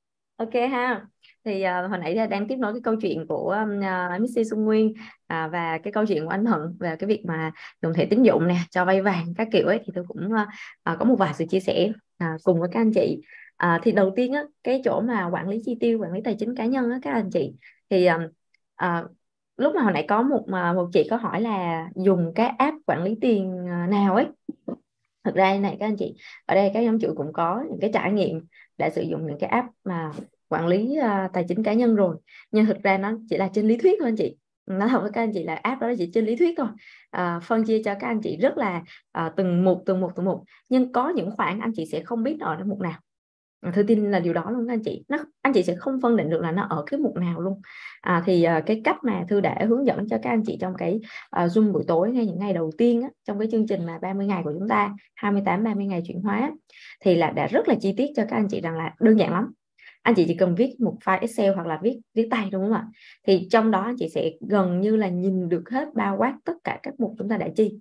Ok ha. Thì uh, hồi nãy là đang tiếp nối cái câu chuyện của uh, Miss Xuân Nguyên uh, và cái câu chuyện của anh Thuận về cái việc mà dùng thẻ tín dụng nè, cho vay vàng các kiểu ấy, thì tôi cũng uh, uh, có một vài sự chia sẻ uh, cùng với các anh chị. Uh, thì đầu tiên á, cái chỗ mà quản lý chi tiêu, quản lý tài chính cá nhân á các anh chị, thì uh, uh, lúc mà hồi nãy có một một chị có hỏi là dùng cái app quản lý tiền nào ấy. Thực ra này các anh chị, ở đây các nhóm trưởng cũng có những cái trải nghiệm để sử dụng những cái app mà quản lý uh, tài chính cá nhân rồi, nhưng thực ra nó chỉ là trên lý thuyết thôi anh chị. Nói thật với các anh chị là app đó chỉ trên lý thuyết thôi, à, phân chia cho các anh chị rất là uh, từng mục từng mục từng mục, nhưng có những khoản anh chị sẽ không biết ở mục nào. Thư tin là điều đó luôn anh chị, nó anh chị sẽ không phân định được là nó ở cái mục nào luôn. À, thì uh, cái cách mà Thư để hướng dẫn cho các anh chị trong cái uh, Zoom buổi tối ngay những ngày đầu tiên á, trong cái chương trình mà ba mươi ngày của chúng ta, hai mươi tám ba mươi ngày chuyển hóa, thì là đã rất là chi tiết cho các anh chị rằng là đơn giản lắm. Anh chị chỉ cần viết một file Excel hoặc là viết viết tay, đúng không ạ? Thì trong đó anh chị sẽ gần như là nhìn được hết, bao quát tất cả các mục chúng ta đã chi,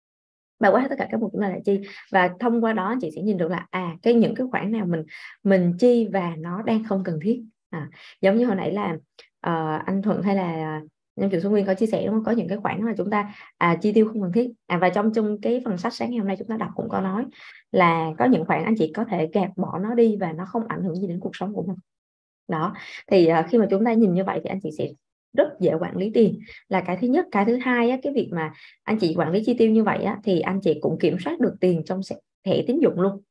bao quát tất cả các mục chúng ta đã chi, và thông qua đó anh chị sẽ nhìn được là à cái những cái khoản nào mình mình chi và nó đang không cần thiết. À, giống như hồi nãy là uh, anh Thuận hay là nhóm trưởng Xuân Nguyên có chia sẻ đúng không? Có những cái khoản mà chúng ta à, chi tiêu không cần thiết. À, và trong trong cái phần sách sáng ngày hôm nay chúng ta đọc cũng có nói là có những khoản anh chị có thể gạt bỏ nó đi và nó không ảnh hưởng gì đến cuộc sống của mình. Đó, thì uh, khi mà chúng ta nhìn như vậy thì anh chị sẽ rất dễ quản lý tiền, là cái thứ nhất. Cái thứ hai á, cái việc mà anh chị quản lý chi tiêu như vậy á, thì anh chị cũng kiểm soát được tiền trong thẻ tín dụng luôn.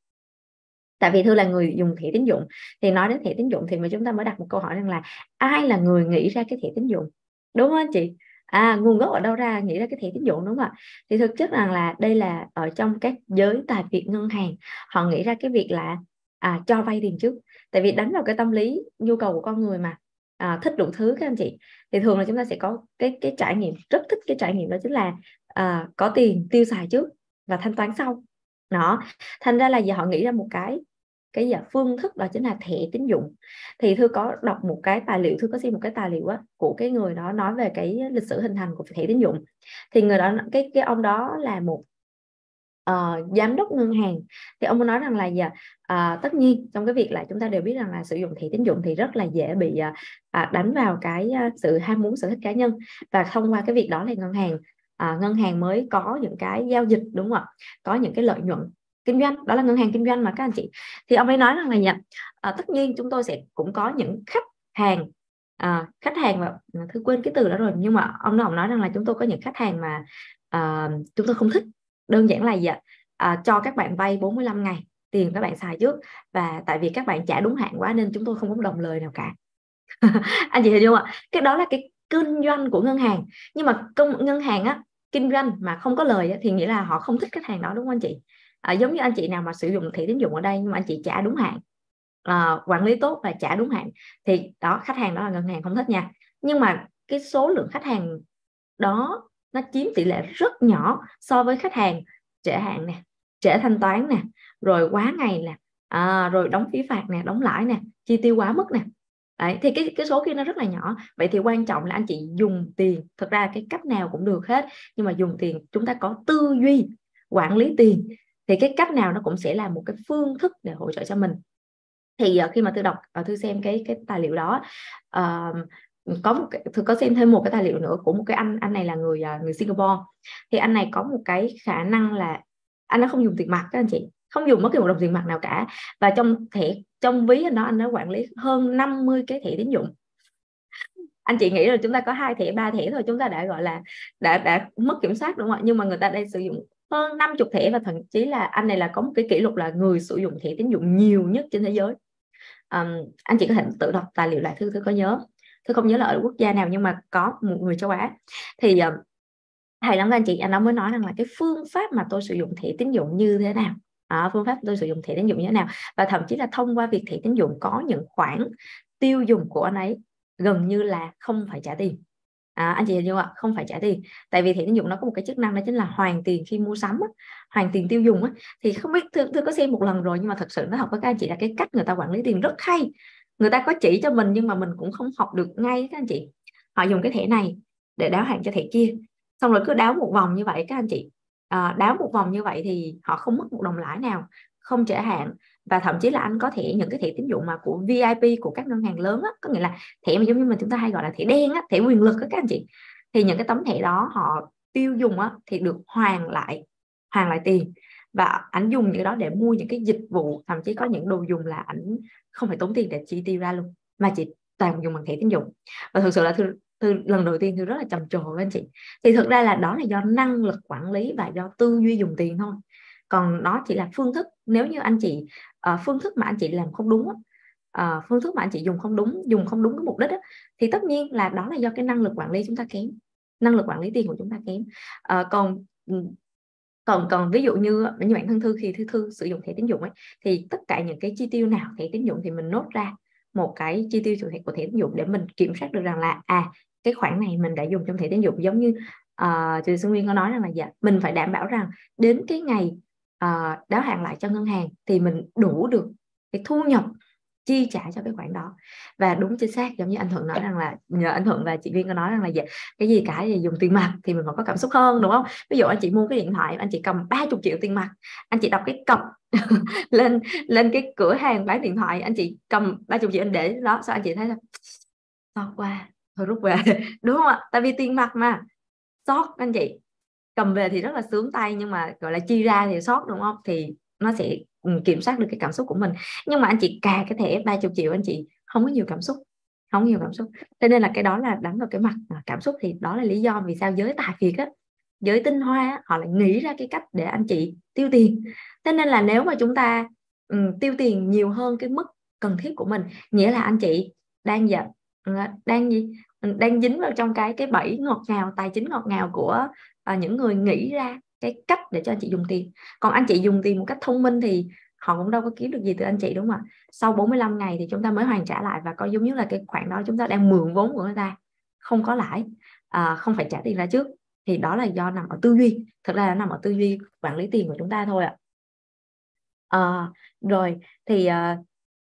Tại vì Thư là người dùng thẻ tín dụng, thì nói đến thẻ tín dụng thì mà chúng ta mới đặt một câu hỏi rằng là ai là người nghĩ ra cái thẻ tín dụng, đúng không anh chị? À, nguồn gốc ở đâu ra nghĩ ra cái thẻ tín dụng, đúng không ạ? Thì thực chất rằng là đây là ở trong các giới tài phiệt ngân hàng, họ nghĩ ra cái việc là à, cho vay tiền trước. Tại vì đánh vào cái tâm lý nhu cầu của con người mà, à, thích đủ thứ các anh chị, thì thường là chúng ta sẽ có cái cái trải nghiệm, rất thích cái trải nghiệm đó chính là à, có tiền tiêu xài trước và thanh toán sau. Đó, thành ra là giờ họ nghĩ ra một cái cái giờ phương thức đó chính là thẻ tín dụng. Thì Thư có đọc một cái tài liệu, Thư có xem một cái tài liệu á, của cái người đó nói về cái lịch sử hình thành của thẻ tín dụng. Thì người đó, cái cái ông đó là một uh, giám đốc ngân hàng. Thì ông nói rằng là giờ uh, tất nhiên trong cái việc là chúng ta đều biết rằng là sử dụng thẻ tín dụng thì rất là dễ bị uh, uh, đánh vào cái uh, sự ham muốn sở thích cá nhân, và thông qua cái việc đó là ngân hàng uh, ngân hàng mới có những cái giao dịch, đúng không ạ, có những cái lợi nhuận kinh doanh, đó là ngân hàng kinh doanh mà các anh chị. Thì ông ấy nói rằng là nhận à, tất nhiên chúng tôi sẽ cũng có những khách hàng à, khách hàng và Thư quên cái từ đó rồi, nhưng mà ông ông nói rằng là chúng tôi có những khách hàng mà à, chúng tôi không thích. Đơn giản là gì ạ? À, cho các bạn vay bốn mươi lăm ngày tiền các bạn xài trước, và tại vì các bạn trả đúng hạn quá nên chúng tôi không có đồng lời nào cả. Anh chị hiểu không ạ? Cái đó là cái kinh doanh của ngân hàng, nhưng mà công ngân hàng á, kinh doanh mà không có lời á, thì nghĩa là họ không thích khách hàng đó, đúng không anh chị? À, giống như anh chị nào mà sử dụng thẻ tín dụng ở đây nhưng mà anh chị trả đúng hạn, à, quản lý tốt và trả đúng hạn, thì đó, khách hàng đó là ngân hàng không thích nha. Nhưng mà cái số lượng khách hàng đó nó chiếm tỷ lệ rất nhỏ so với khách hàng trễ hạn nè, trễ thanh toán nè, rồi quá ngày nè, à, rồi đóng phí phạt nè, đóng lãi nè, chi tiêu quá mức nè. Đấy, thì cái cái số kia nó rất là nhỏ. Vậy thì quan trọng là anh chị dùng tiền, thực ra cái cách nào cũng được hết, nhưng mà dùng tiền chúng ta có tư duy quản lý tiền thì cái cách nào nó cũng sẽ là một cái phương thức để hỗ trợ cho mình. Thì uh, khi mà tôi đọc uh, tôi xem cái cái tài liệu đó, uh, có một cái, tôi có xem thêm một cái tài liệu nữa của một cái anh anh này là người uh, người Singapore. Thì anh này có một cái khả năng là anh nó không dùng tiền mặt các anh chị, không dùng bất kỳ một đồng tiền mặt nào cả, và trong thẻ trong ví anh đó anh đã quản lý hơn năm mươi cái thẻ tín dụng. Anh chị nghĩ là chúng ta có hai thẻ ba thẻ thôi chúng ta đã gọi là đã đã mất kiểm soát đúng không ạ, nhưng mà người ta đang sử dụng hơn năm mươi thẻ, và thậm chí là anh này là có một cái kỷ lục là người sử dụng thẻ tín dụng nhiều nhất trên thế giới. Um, anh chị có thể tự đọc tài liệu lại, thư thư có nhớ, thư không nhớ là ở quốc gia nào, nhưng mà có một người châu Á. Thì um, hay lắm các anh chị, anh đó mới nói rằng là cái phương pháp mà tôi sử dụng thẻ tín dụng như thế nào, à, phương pháp tôi sử dụng thẻ tín dụng như thế nào, và thậm chí là thông qua việc thẻ tín dụng có những khoản tiêu dùng của anh ấy gần như là không phải trả tiền. À, anh chị hiểu không ạ? Không phải trả tiền, tại vì thẻ tín dụng nó có một cái chức năng đó chính là hoàn tiền khi mua sắm á, hoàn tiền tiêu dùng á. Thì không biết tôi, tôi có xem một lần rồi, nhưng mà thật sự nó học với các anh chị là cái cách người ta quản lý tiền rất hay. Người ta có chỉ cho mình nhưng mà mình cũng không học được ngay các anh chị. Họ dùng cái thẻ này để đáo hạn cho thẻ kia, xong rồi cứ đáo một vòng như vậy các anh chị, à, đáo một vòng như vậy thì họ không mất một đồng lãi nào, không trễ hạn. Và thậm chí là anh có thể những cái thẻ tín dụng mà của vê i pê của các ngân hàng lớn á, có nghĩa là thẻ mà giống như mình chúng ta hay gọi là thẻ đen á, thẻ quyền lực á các anh chị, thì những cái tấm thẻ đó họ tiêu dùng á thì được hoàn lại hoàn lại tiền, và anh dùng những cái đó để mua những cái dịch vụ, thậm chí có những đồ dùng là anh không phải tốn tiền để chi tiêu ra luôn, mà chỉ toàn dùng bằng thẻ tín dụng. Và thực sự là thư, thư lần đầu tiên thư rất là trầm trồ với anh chị. Thì thực ra là đó là do năng lực quản lý và do tư duy dùng tiền thôi, còn nó chỉ là phương thức. Nếu như anh chị uh, phương thức mà anh chị làm không đúng, uh, phương thức mà anh chị dùng không đúng, dùng không đúng cái mục đích đó, thì tất nhiên là đó là do cái năng lực quản lý chúng ta kém, năng lực quản lý tiền của chúng ta kém. Uh, còn còn còn ví dụ như như bản thân Thư, khi Thư Thư sử dụng thẻ tín dụng ấy, thì tất cả những cái chi tiêu nào thẻ tín dụng thì mình nốt ra một cái chi tiêu của thẻ tín dụng để mình kiểm soát được rằng là à cái khoản này mình đã dùng trong thẻ tín dụng. Giống như uh, chị Xuân Nguyên có nói rằng là dạ, mình phải đảm bảo rằng đến cái ngày uh, đáo hạn lại cho ngân hàng thì mình đủ được cái thu nhập chi trả cho cái khoản đó. Và đúng chính xác giống như anh Thuận nói rằng là, nhờ anh Thuận và chị Viên có nói rằng là dạ, cái gì cả thì dùng tiền mặt thì mình còn có cảm xúc hơn, đúng không? Ví dụ anh chị mua cái điện thoại, anh chị cầm ba mươi triệu tiền mặt, anh chị đọc cái cọc lên lên cái cửa hàng bán điện thoại, anh chị cầm ba mươi triệu anh để đó, sao anh chị thấy là xót quá, thôi rút về đúng không ạ? Tại vì tiền mặt mà, xót anh chị. Cầm về thì rất là sướng tay, nhưng mà gọi là chi ra thì xót, đúng không? Thì nó sẽ kiểm soát được cái cảm xúc của mình. Nhưng mà anh chị cà cái thẻ ba mươi triệu, anh chị không có nhiều cảm xúc, không nhiều cảm xúc. Cho nên là cái đó là đánh vào cái mặt cảm xúc. Thì đó là lý do vì sao giới tài Việt á, giới tinh hoa á, họ lại nghĩ ra cái cách để anh chị tiêu tiền. Thế nên là nếu mà chúng ta um, tiêu tiền nhiều hơn cái mức cần thiết của mình, nghĩa là anh chị đang dạ, đang gì đang dính vào trong cái cái bẫy ngọt ngào, tài chính ngọt ngào của à, những người nghĩ ra cái cách để cho anh chị dùng tiền. Còn anh chị dùng tiền một cách thông minh thì họ cũng đâu có kiếm được gì từ anh chị, đúng không ạ? Sau bốn mươi lăm ngày thì chúng ta mới hoàn trả lại, và coi giống như là cái khoản đó chúng ta đang mượn vốn của người ta, không có lãi, à, không phải trả tiền ra trước. Thì đó là do nằm ở tư duy, thực ra là nằm ở tư duy quản lý tiền của chúng ta thôi ạ. À, rồi thì uh,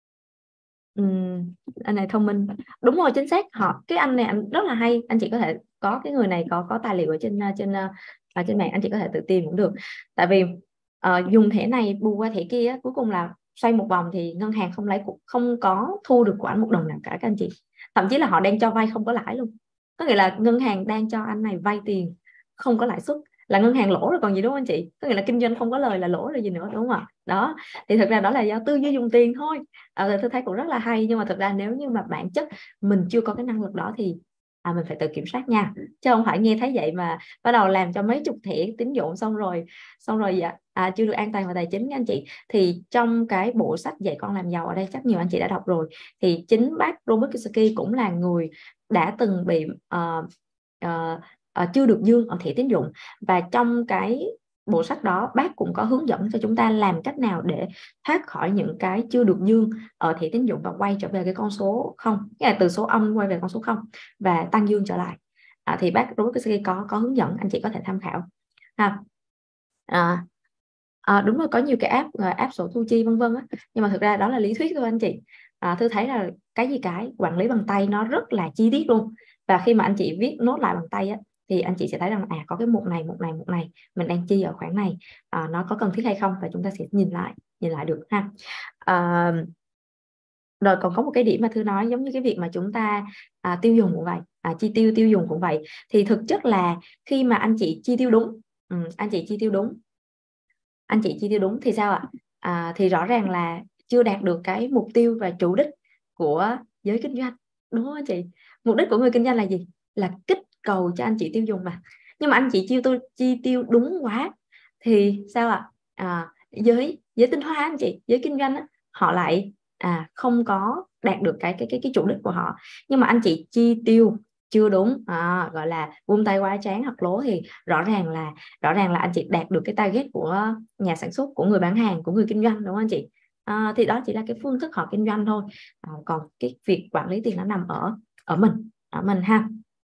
um, anh này thông minh, đúng rồi, chính xác. Họ cái anh này anh rất là hay, anh chị có thể có cái người này có có tài liệu ở trên trên ở trên mạng, anh chị có thể tự tìm cũng được. Tại vì uh, dùng thẻ này bù qua thẻ kia, cuối cùng là xoay một vòng thì ngân hàng không lấy, không có thu được của anh một đồng nào cả các anh chị. Thậm chí là họ đang cho vay không có lãi luôn, có nghĩa là ngân hàng đang cho anh này vay tiền không có lãi suất, là ngân hàng lỗ rồi còn gì, đúng không anh chị? Có nghĩa là kinh doanh không có lời là lỗ rồi gì nữa, đúng không ạ? Đó thì thực ra đó là do tư duy dùng tiền thôi. À, tôi thấy cũng rất là hay, nhưng mà thực ra nếu như mà bản chất mình chưa có cái năng lực đó thì à, mình phải tự kiểm soát nha, chứ không phải nghe thấy vậy mà bắt đầu làm cho mấy chục thẻ tín dụng xong rồi xong rồi dạ, à, chưa được an toàn về tài chính. Các anh chị, thì trong cái bộ sách Dạy Con Làm Giàu, ở đây chắc nhiều anh chị đã đọc rồi, thì chính bác Robert Kiyosaki cũng là người đã từng bị uh, uh, uh, chưa được dương ở thẻ tín dụng. Và trong cái bộ sách đó bác cũng có hướng dẫn cho chúng ta làm cách nào để thoát khỏi những cái chưa được dương ở thẻ tín dụng và quay trở về cái con số không, nghĩa là từ số âm quay về con số không và tăng dương trở lại. À, thì bác Robert Kiyosaki có có hướng dẫn, anh chị có thể tham khảo ha. À, à, đúng rồi, có nhiều cái app app sổ thu chi vân vân á, nhưng mà thực ra đó là lý thuyết thôi anh chị. à, Thư thấy là cái gì cái quản lý bằng tay nó rất là chi tiết luôn. Và khi mà anh chị viết nốt lại bằng tay á, thì anh chị sẽ thấy rằng à có cái mục này, mục này, mục này mình đang chi ở khoảng này, à, nó có cần thiết hay không, và chúng ta sẽ nhìn lại nhìn lại được ha. À, rồi còn có một cái điểm mà Thư nói giống như cái việc mà chúng ta à, tiêu dùng cũng vậy, à, chi tiêu tiêu dùng cũng vậy. Thì thực chất là khi mà anh chị chi tiêu đúng, ừ, anh chị chi tiêu đúng, anh chị chi tiêu đúng thì sao ạ? À, thì rõ ràng là chưa đạt được cái mục tiêu và chủ đích của giới kinh doanh, đúng không anh chị? Mục đích của người kinh doanh là gì? Là kích cầu cho anh chị tiêu dùng mà. Nhưng mà anh chị chi tiêu chi tiêu đúng quá thì sao ạ? À, giới giới tinh hoa anh chị, giới kinh doanh á, họ lại à, không có đạt được cái cái cái cái chủ đích của họ. Nhưng mà anh chị chi tiêu chưa đúng, à, gọi là vung tay quá trán hoặc lố, thì rõ ràng là rõ ràng là anh chị đạt được cái target của nhà sản xuất, của người bán hàng, của người kinh doanh, đúng không anh chị? À, thì đó chỉ là cái phương thức họ kinh doanh thôi, à, còn cái việc quản lý tiền nó nằm ở ở mình ở mình ha.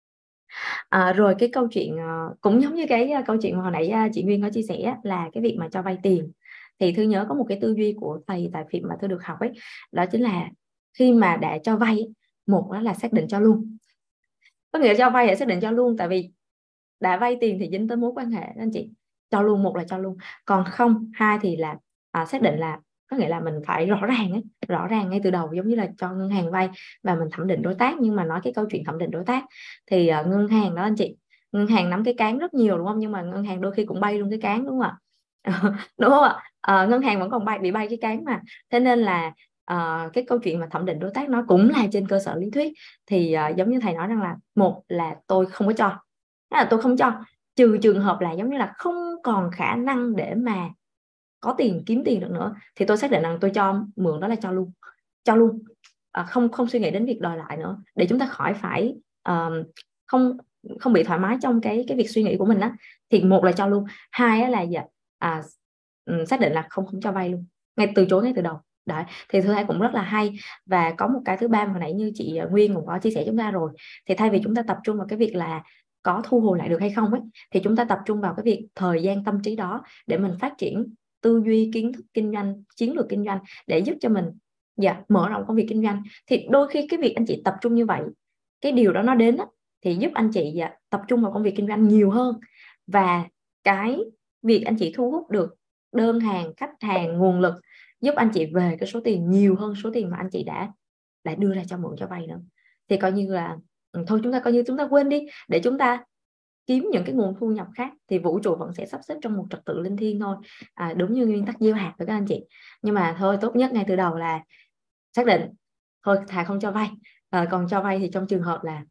À, rồi cái câu chuyện uh, cũng giống như cái uh, câu chuyện mà hồi nãy uh, chị Nguyên có chia sẻ là cái việc mà cho vay tiền. Thì Thư nhớ có một cái tư duy của thầy tại Phiệm mà Thư được học ấy, đó chính là khi mà đã cho vay, một đó là xác định cho luôn. Có nghĩa là cho vay là xác định cho luôn, tại vì đã vay tiền thì dính tới mối quan hệ đó anh chị. Cho luôn, một là cho luôn, còn không hai thì là à, xác định là có nghĩa là mình phải rõ ràng ấy, rõ ràng ngay từ đầu, giống như là cho ngân hàng vay và mình thẩm định đối tác. Nhưng mà nói cái câu chuyện thẩm định đối tác thì uh, ngân hàng đó anh chị, ngân hàng nắm cái cán rất nhiều đúng không, nhưng mà ngân hàng đôi khi cũng bay luôn cái cán, đúng không ạ? Đúng không ạ? À, ngân hàng vẫn còn bay bị bay cái cán mà. Thế nên là uh, cái câu chuyện mà thẩm định đối tác nó cũng là trên cơ sở lý thuyết. Thì uh, giống như thầy nói rằng là một là tôi không có cho, là tôi không cho, trừ trường hợp là giống như là không còn khả năng để mà có tiền, kiếm tiền được nữa, thì tôi xác định rằng tôi cho mượn đó là cho luôn, cho luôn, à, không không suy nghĩ đến việc đòi lại nữa, để chúng ta khỏi phải uh, không không bị thoải mái trong cái cái việc suy nghĩ của mình đó. Thì một là cho luôn, hai là gì? À, xác định là không không cho vay luôn, ngay từ chối ngay từ đầu. Đấy, thì Thư thấy cũng rất là hay. Và có một cái thứ ba mà hồi nãy như chị Nguyên cũng có chia sẻ chúng ta rồi, thì thay vì chúng ta tập trung vào cái việc là có thu hồi lại được hay không ấy, thì chúng ta tập trung vào cái việc thời gian tâm trí đó để mình phát triển tư duy, kiến thức kinh doanh, chiến lược kinh doanh, để giúp cho mình dạ, mở rộng công việc kinh doanh. Thì đôi khi cái việc anh chị tập trung như vậy, cái điều đó nó đến đó, thì giúp anh chị dạ, tập trung vào công việc kinh doanh nhiều hơn. Và cái việc anh chị thu hút được đơn hàng, khách hàng, nguồn lực, giúp anh chị về cái số tiền nhiều hơn số tiền mà anh chị đã đã đưa ra cho mượn cho vay nữa. Thì coi như là thôi chúng ta coi như chúng ta quên đi, để chúng ta kiếm những cái nguồn thu nhập khác, thì vũ trụ vẫn sẽ sắp xếp trong một trật tự linh thiêng thôi, à, đúng như nguyên tắc gieo hạt của các anh chị. Nhưng mà thôi, tốt nhất ngay từ đầu là xác định thôi thà không cho vay, à, còn cho vay thì trong trường hợp là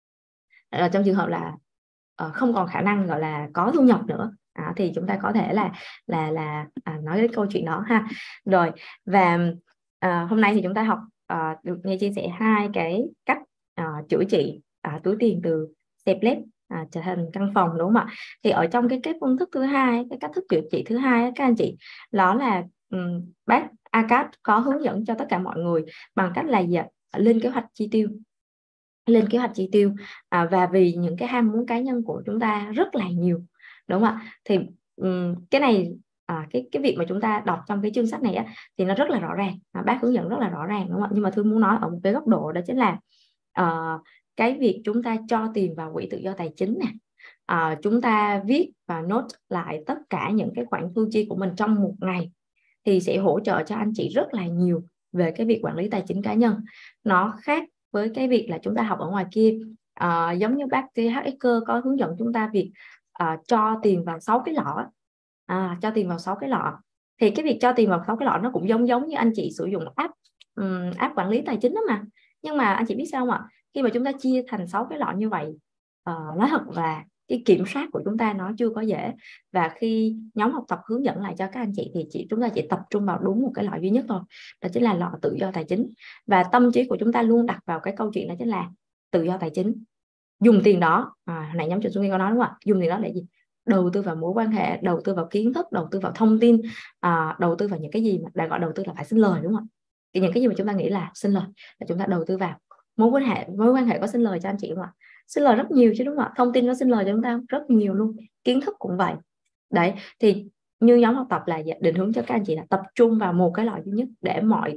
à, trong trường hợp là uh, không còn khả năng gọi là có thu nhập nữa, à, thì chúng ta có thể là là là à, nói đến câu chuyện đó ha. Rồi, và à, hôm nay thì chúng ta học à, được nghe chia sẻ hai cái cách à, chữa trị à, túi tiền từ xẹp lép à, trở thành căn phòng, đúng không ạ? Thì ở trong cái cái phương thức thứ hai, cái cách thức chữa trị thứ hai các anh chị, đó là um, bác a ca tê có hướng dẫn cho tất cả mọi người bằng cách là gì? Lên kế hoạch chi tiêu, lên kế hoạch chi tiêu à, và vì những cái ham muốn cá nhân của chúng ta rất là nhiều, đúng không ạ? Thì um, cái này à, cái cái việc mà chúng ta đọc trong cái chương sách này á, thì nó rất là rõ ràng, à, bác hướng dẫn rất là rõ ràng, đúng không ạ? Nhưng mà Thương muốn nói ở một cái góc độ, đó chính là uh, cái việc chúng ta cho tiền vào quỹ tự do tài chính nè, uh, chúng ta viết và nốt lại tất cả những cái khoản thu chi của mình trong một ngày, thì sẽ hỗ trợ cho anh chị rất là nhiều về cái việc quản lý tài chính cá nhân. Nó khác với cái việc là chúng ta học ở ngoài kia, à, giống như bác tê hát Eker có hướng dẫn chúng ta việc à, cho tiền vào sáu cái lọ, à, cho tiền vào sáu cái lọ. Thì cái việc cho tiền vào sáu cái lọ nó cũng giống giống như anh chị sử dụng app um, app quản lý tài chính đó mà. Nhưng mà anh chị biết sao không ạ? Khi mà chúng ta chia thành sáu cái lọ như vậy, uh, nói thật là cái kiểm soát của chúng ta nó chưa có dễ. Và khi nhóm học tập hướng dẫn lại cho các anh chị, thì chị chúng ta chỉ tập trung vào đúng một cái lọ duy nhất thôi, đó chính là lọ tự do tài chính. Và tâm trí của chúng ta luôn đặt vào cái câu chuyện đó chính là tự do tài chính. Dùng tiền đó, à, này nhóm chị Xuân Nguyên có nói đúng không ạ? Dùng tiền đó để gì? Đầu tư vào mối quan hệ, đầu tư vào kiến thức, đầu tư vào thông tin, à, đầu tư vào những cái gì mà đã gọi đầu tư là phải sinh lời, đúng không ạ? Thì những cái gì mà chúng ta nghĩ là sinh lời là chúng ta đầu tư vào. Mối quan hệ, mối quan hệ có sinh lời cho anh chị không ạ? Sinh lời rất nhiều chứ, đúng không ạ? Thông tin có sinh lời cho chúng ta rất nhiều luôn, kiến thức cũng vậy. Đấy, thì như nhóm học tập là định hướng cho các anh chị là tập trung vào một cái loại duy nhất để mọi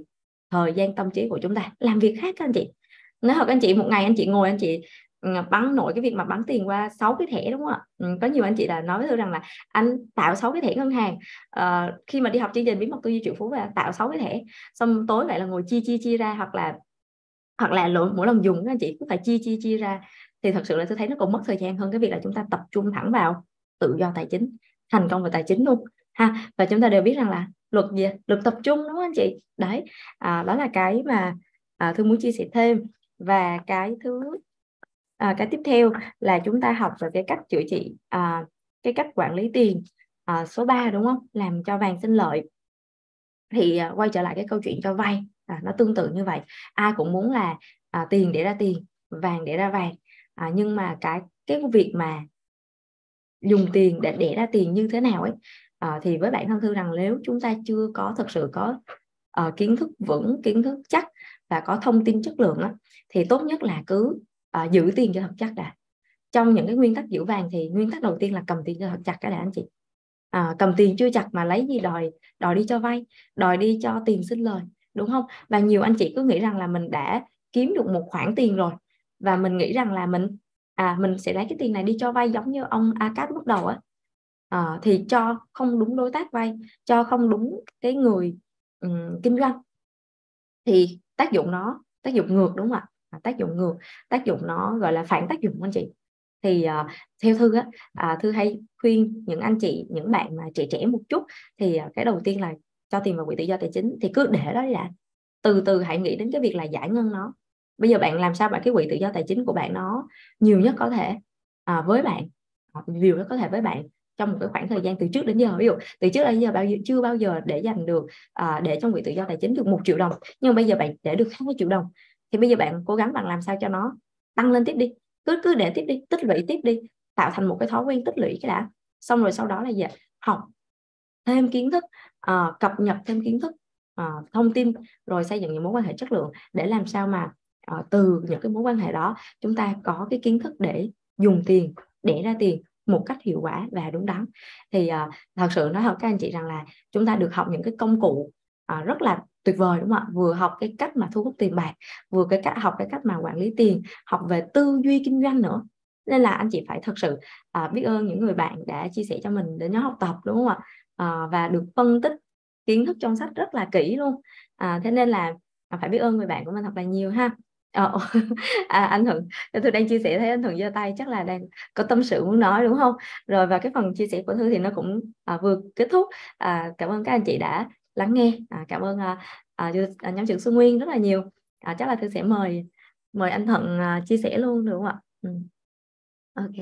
thời gian tâm trí của chúng ta làm việc khác các anh chị. Nói thật anh chị, một ngày anh chị ngồi anh chị bắn nổi cái việc mà bắn tiền qua sáu cái thẻ, đúng không ạ? Ừ, có nhiều anh chị là nói với tôi rằng là anh tạo sáu cái thẻ ngân hàng, uh, khi mà đi học chương trình bí mật tư duy triệu phú và tạo sáu cái thẻ, xong tối vậy là ngồi chia chia chia ra, hoặc là hoặc là mỗi lần dùng các anh chị cứ phải chia chia chia ra, thì thật sự là tôi thấy nó còn mất thời gian hơn cái việc là chúng ta tập trung thẳng vào tự do tài chính, thành công về tài chính luôn ha. Và chúng ta đều biết rằng là luật gì, luật tập trung, đúng không anh chị? Đấy, à, đó là cái mà à, tôi muốn chia sẻ thêm. Và cái thứ à, cái tiếp theo là chúng ta học về cái cách chữa trị, à, cái cách quản lý tiền, à, số ba, đúng không? Làm cho vàng sinh lợi. Thì à, quay trở lại cái câu chuyện cho vay, à, nó tương tự như vậy. Ai cũng muốn là à, tiền để ra tiền, vàng để ra vàng, à, nhưng mà cái cái việc mà dùng tiền để để ra tiền như thế nào ấy, à, thì với bản thân Thư rằng nếu chúng ta chưa có thực sự có uh, kiến thức vững, kiến thức chắc và có thông tin chất lượng á, thì tốt nhất là cứ uh, giữ tiền cho thật chắc đã. Trong những cái nguyên tắc giữ vàng thì nguyên tắc đầu tiên là cầm tiền cho thật chặt các anh chị. À, cầm tiền chưa chặt mà lấy gì đòi đòi đi cho vay, đòi đi cho tiền sinh lời, đúng không? Và nhiều anh chị cứ nghĩ rằng là mình đã kiếm được một khoản tiền rồi, và mình nghĩ rằng là mình à mình sẽ lấy cái tiền này đi cho vay, giống như ông Acat lúc đầu á, à, thì cho không đúng đối tác vay, cho không đúng cái người um, kinh doanh, thì tác dụng nó tác dụng ngược, đúng không ạ? À, tác dụng ngược, tác dụng nó gọi là phản tác dụng anh chị. Thì uh, theo Thư á, uh, Thư hay khuyên những anh chị, những bạn mà trẻ trẻ một chút, thì uh, cái đầu tiên là cho tiền vào quỹ tự do tài chính thì cứ để đó đã, từ từ hãy nghĩ đến cái việc là giải ngân nó. Bây giờ bạn làm sao mà cái quỹ tự do tài chính của bạn nó nhiều nhất có thể uh, với bạn, uh, nhiều nhất có thể với bạn trong một cái khoảng thời gian từ trước đến giờ. Ví dụ từ trước đến giờ bao giờ chưa bao giờ để dành được uh, để trong quỹ tự do tài chính được một triệu đồng, nhưng bây giờ bạn để được hai triệu đồng, thì bây giờ bạn cố gắng bạn làm sao cho nó tăng lên tiếp đi, cứ cứ để tiếp đi, tích lũy tiếp đi, tạo thành một cái thói quen tích lũy cái đã. Xong rồi sau đó là gì? Học thêm kiến thức, uh, cập nhật thêm kiến thức, uh, thông tin, rồi xây dựng những mối quan hệ chất lượng, để làm sao mà uh, từ những cái mối quan hệ đó chúng ta có cái kiến thức để dùng tiền, để ra tiền một cách hiệu quả và đúng đắn. Thì uh, thật sự nói thật các anh chị rằng là chúng ta được học những cái công cụ uh, rất là tuyệt vời, đúng không ạ? Vừa học cái cách mà thu hút tiền bạc, vừa cái cách học cái cách mà quản lý tiền, học về tư duy kinh doanh nữa. Nên là anh chị phải thật sự uh, biết ơn những người bạn đã chia sẻ cho mình đến nhóm học tập, đúng không ạ? Uh, và được phân tích kiến thức trong sách rất là kỹ luôn. Uh, thế nên là uh, phải biết ơn người bạn của mình thật là nhiều ha. Uh, à, anh Thuận, tôi đang chia sẻ thấy anh Thuận giơ tay, chắc là đang có tâm sự muốn nói, đúng không? Rồi, và cái phần chia sẻ của Thư thì nó cũng uh, vừa kết thúc. Uh, cảm ơn các anh chị đã lắng nghe. À, cảm ơn uh, uh, nhóm trưởng Xuân Nguyên rất là nhiều. À, chắc là Thư sẽ mời mời anh Thuận uh, chia sẻ luôn, được không ạ? Ừ. Ok.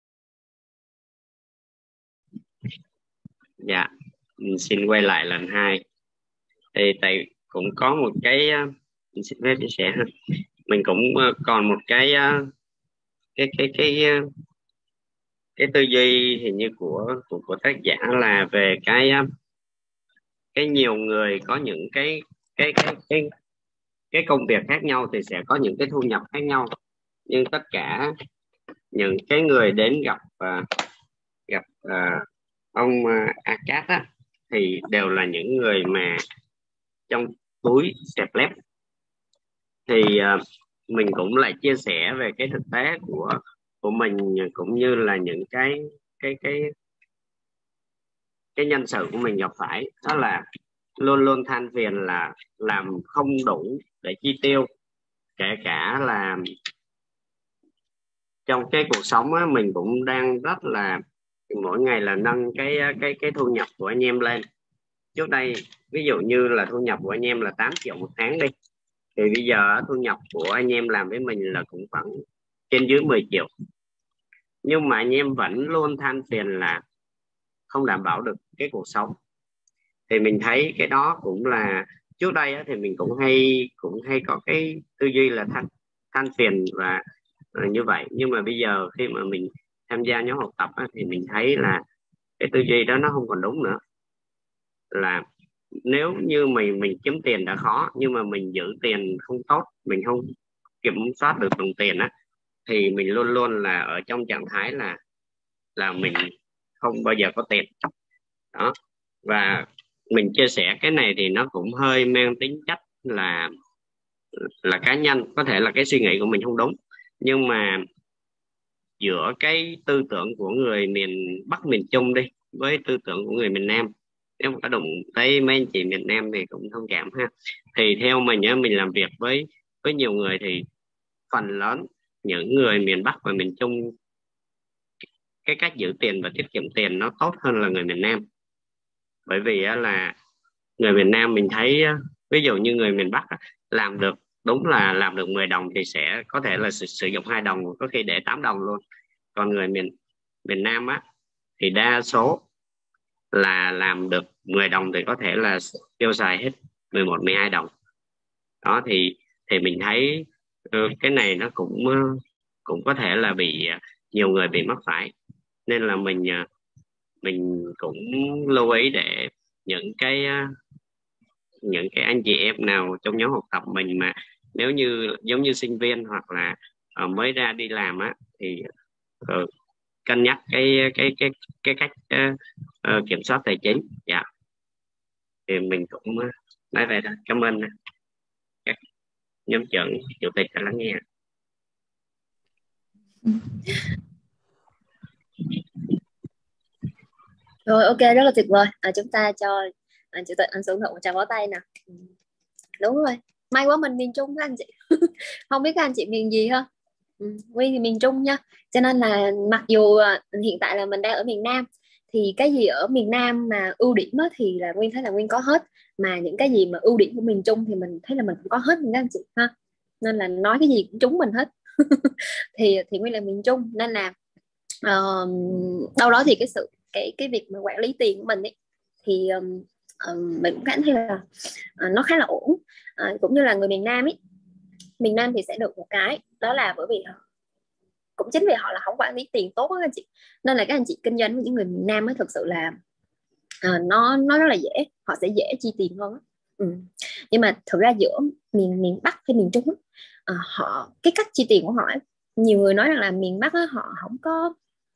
Dạ, mình xin quay lại lần hai. Thì tại cũng có một cái mình xin phép chia sẻ ha. Mình cũng còn một cái cái cái cái cái tư duy hình như của của của tác giả là về cái cái nhiều người có những cái cái cái cái cái công việc khác nhau thì sẽ có những cái thu nhập khác nhau, nhưng tất cả những cái người đến gặp uh, gặp uh, ông uh, Acat á, thì đều là những người mà trong túi xẹp lép. Thì uh, mình cũng lại chia sẻ về cái thực tế của của mình, cũng như là những cái cái cái cái nhân sự của mình gặp phải, đó là luôn luôn than phiền là làm không đủ để chi tiêu. Kể cả là trong cái cuộc sống á, mình cũng đang rất là mỗi ngày là nâng cái cái cái thu nhập của anh em lên. Trước đây ví dụ như là thu nhập của anh em là tám triệu một tháng đi, thì bây giờ thu nhập của anh em làm với mình là cũng khoảng trên dưới mười triệu, nhưng mà anh em vẫn luôn than phiền là không đảm bảo được cái cuộc sống. Thì mình thấy cái đó cũng là trước đây á, thì mình cũng hay cũng hay có cái tư duy là than than phiền và uh, như vậy. Nhưng mà bây giờ khi mà mình tham gia nhóm học tập á, thì mình thấy là cái tư duy đó nó không còn đúng nữa. Là nếu như mình mình kiếm tiền đã khó, nhưng mà mình giữ tiền không tốt, mình không kiểm soát được đồng tiền á, thì mình luôn luôn là ở trong trạng thái là là mình không bao giờ có tiền đó. Và mình chia sẻ cái này thì nó cũng hơi mang tính chất là là cá nhân, có thể là cái suy nghĩ của mình không đúng, nhưng mà giữa cái tư tưởng của người miền Bắc miền Trung đi với tư tưởng của người miền Nam, nếu mà có đụng tới mấy anh chị miền Nam thì cũng thông cảm ha. Thì theo mình á, mình làm việc với với nhiều người thì phần lớn những người miền Bắc và miền Trung cái cách giữ tiền và tiết kiệm tiền nó tốt hơn là người miền Nam. Bởi vì á, là người miền Nam mình thấy ví dụ như người miền Bắc làm được, đúng là làm được mười đồng thì sẽ có thể là sử, sử dụng hai đồng, có khi để tám đồng luôn. Còn người miền miền Nam á thì đa số là làm được mười đồng thì có thể là tiêu xài hết mười một, mười hai đồng. Đó thì thì mình thấy uh, cái này nó cũng uh, cũng có thể là bị uh, nhiều người bị mắc phải. Nên là mình uh, mình cũng lưu ý để những cái uh, những cái anh chị em nào trong nhóm học tập mình mà nếu như giống như sinh viên hoặc là uh, mới ra đi làm á thì uh, cân nhắc cái cái cái cái cách uh, uh, kiểm soát tài chính. Dạ, thì mình cũng uh, nói vậy đó. Cảm ơn các nhóm trưởng, chủ tịch đã lắng nghe. Rồi, ok, rất là tuyệt vời. À, chúng ta cho anh chủ tịch, anh Xuân Thuận một tràng pháo tay nè. Đúng rồi, may quá mình miền Trung các anh chị. Không biết các anh chị miền gì ha. Ừ, Nguyên thì miền Trung nha. Cho nên là mặc dù hiện tại là mình đang ở miền Nam, thì cái gì ở miền Nam mà ưu điểm á, thì là Nguyên thấy là Nguyên có hết. Mà những cái gì mà ưu điểm của miền Trung thì mình thấy là mình cũng có hết các anh chị ha. Nên là nói cái gì cũng trúng mình hết. thì thì Nguyên là miền Trung, nên là uh, đâu đó thì cái sự cái cái việc mà quản lý tiền của mình ấy, thì um, um, mình cũng cảm thấy là uh, nó khá là ổn. Uh, cũng như là người miền Nam ấy, miền Nam thì sẽ được một cái đó là bởi vì cũng chính vì họ là không quản lý tiền tốt đó anh chị, nên là các anh chị kinh doanh với những người miền Nam ấy thực sự là uh, nó nó rất là dễ, họ sẽ dễ chi tiền hơn. Ừ. Nhưng mà thực ra giữa miền miền Bắc hay miền Trung ấy, uh, họ cái cách chi tiền của họ ấy, nhiều người nói rằng là miền Bắc ấy, họ không có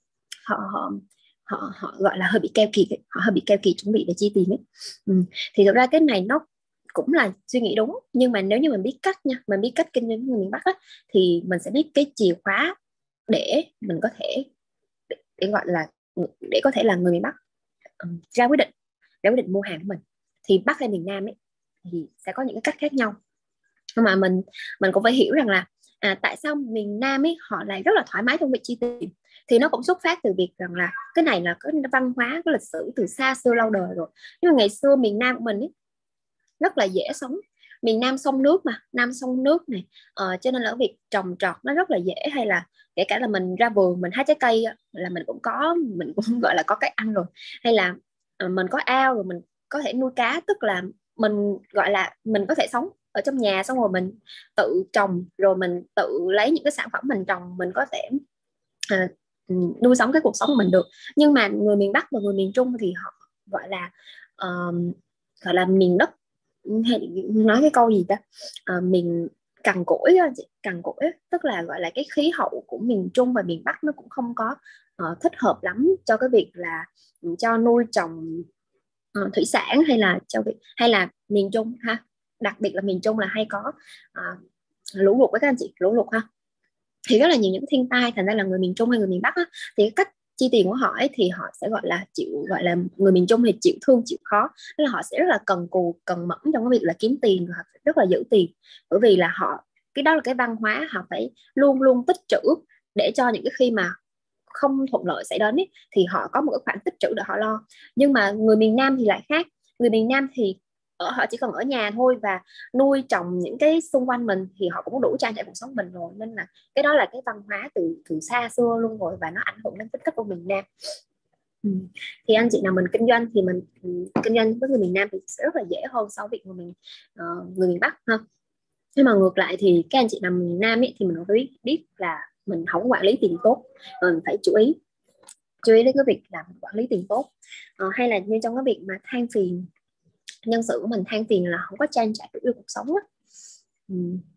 họ họ họ họ gọi là hơi bị keo kiệt ấy. Họ hơi bị keo kiệt chuẩn bị để chi tiền ấy. Ừ. Thì thực ra cái này nó cũng là suy nghĩ đúng, nhưng mà nếu như mình biết cách nha, mình biết cách kinh doanh người miền Bắc á, thì mình sẽ biết cái chìa khóa để mình có thể để, để gọi là để có thể là người miền Bắc um, ra quyết định ra quyết định mua hàng của mình. Thì Bắc hay miền Nam ấy thì sẽ có những cái cách khác nhau, nhưng mà mình mình cũng phải hiểu rằng là à, tại sao miền Nam ấy họ lại rất là thoải mái trong việc chi tiền. Thì nó cũng xuất phát từ việc rằng là cái này là cái văn hóa, cái lịch sử từ xa xưa lâu đời rồi. Nhưng mà ngày xưa miền Nam của mình ấy rất là dễ sống, miền Nam sông nước mà, Nam sông nước này, ờ, cho nên là việc trồng trọt nó rất là dễ. Hay là kể cả là mình ra vườn mình hái trái cây là mình cũng có mình cũng gọi là có cái ăn rồi. Hay là uh, mình có ao rồi mình có thể nuôi cá, tức là mình gọi là mình có thể sống ở trong nhà, xong rồi mình tự trồng, rồi mình tự lấy những cái sản phẩm mình trồng, mình có thể uh, nuôi sống cái cuộc sống của mình được. Nhưng mà người miền Bắc và người miền Trung thì họ gọi là uh, gọi là miền đất, hay nói cái câu gì ta, à, miền cằn cỗi cằn cỗi tức là gọi là cái khí hậu của miền Trung và miền Bắc nó cũng không có uh, thích hợp lắm cho cái việc là cho nuôi trồng uh, thủy sản, hay là cho việc hay là miền Trung ha, đặc biệt là miền Trung là hay có uh, lũ lụt với các anh chị, lũ lụt ha, thì rất là nhiều những thiên tai. Thành ra là người miền Trung hay người miền Bắc á, thì cái cách chi tiền của họ ấy, thì họ sẽ gọi là chịu gọi là người miền Trung thì chịu thương chịu khó, nên là họ sẽ rất là cần cù cần mẫn trong cái việc là kiếm tiền, họ rất là giữ tiền, bởi vì là họ cái đó là cái văn hóa, họ phải luôn luôn tích trữ để cho những cái khi mà không thuận lợi xảy đến ấy, thì họ có một cái khoản tích trữ để họ lo. Nhưng mà người miền Nam thì lại khác, người miền Nam thì ở họ chỉ cần ở nhà thôi và nuôi trồng những cái xung quanh mình thì họ cũng đủ trang trải cuộc sống mình rồi. Nên là cái đó là cái văn hóa từ từ xa xưa luôn rồi, và nó ảnh hưởng đến tính cách của miền Nam. Ừ. Thì anh chị nào mình kinh doanh thì mình um, kinh doanh với người miền Nam thì sẽ rất là dễ hơn so với người miền uh, người miền Bắc ha. Nhưng mà ngược lại thì các anh chị nào miền Nam ấy, thì mình phải biết, biết là mình không quản lý tiền tốt, mình phải chú ý chú ý đến cái việc là mình quản lý tiền tốt. Uh, hay là như trong cái việc mà than phiền nhân sự của mình than phiền là không có trang trải được cuộc sống á. Ừ.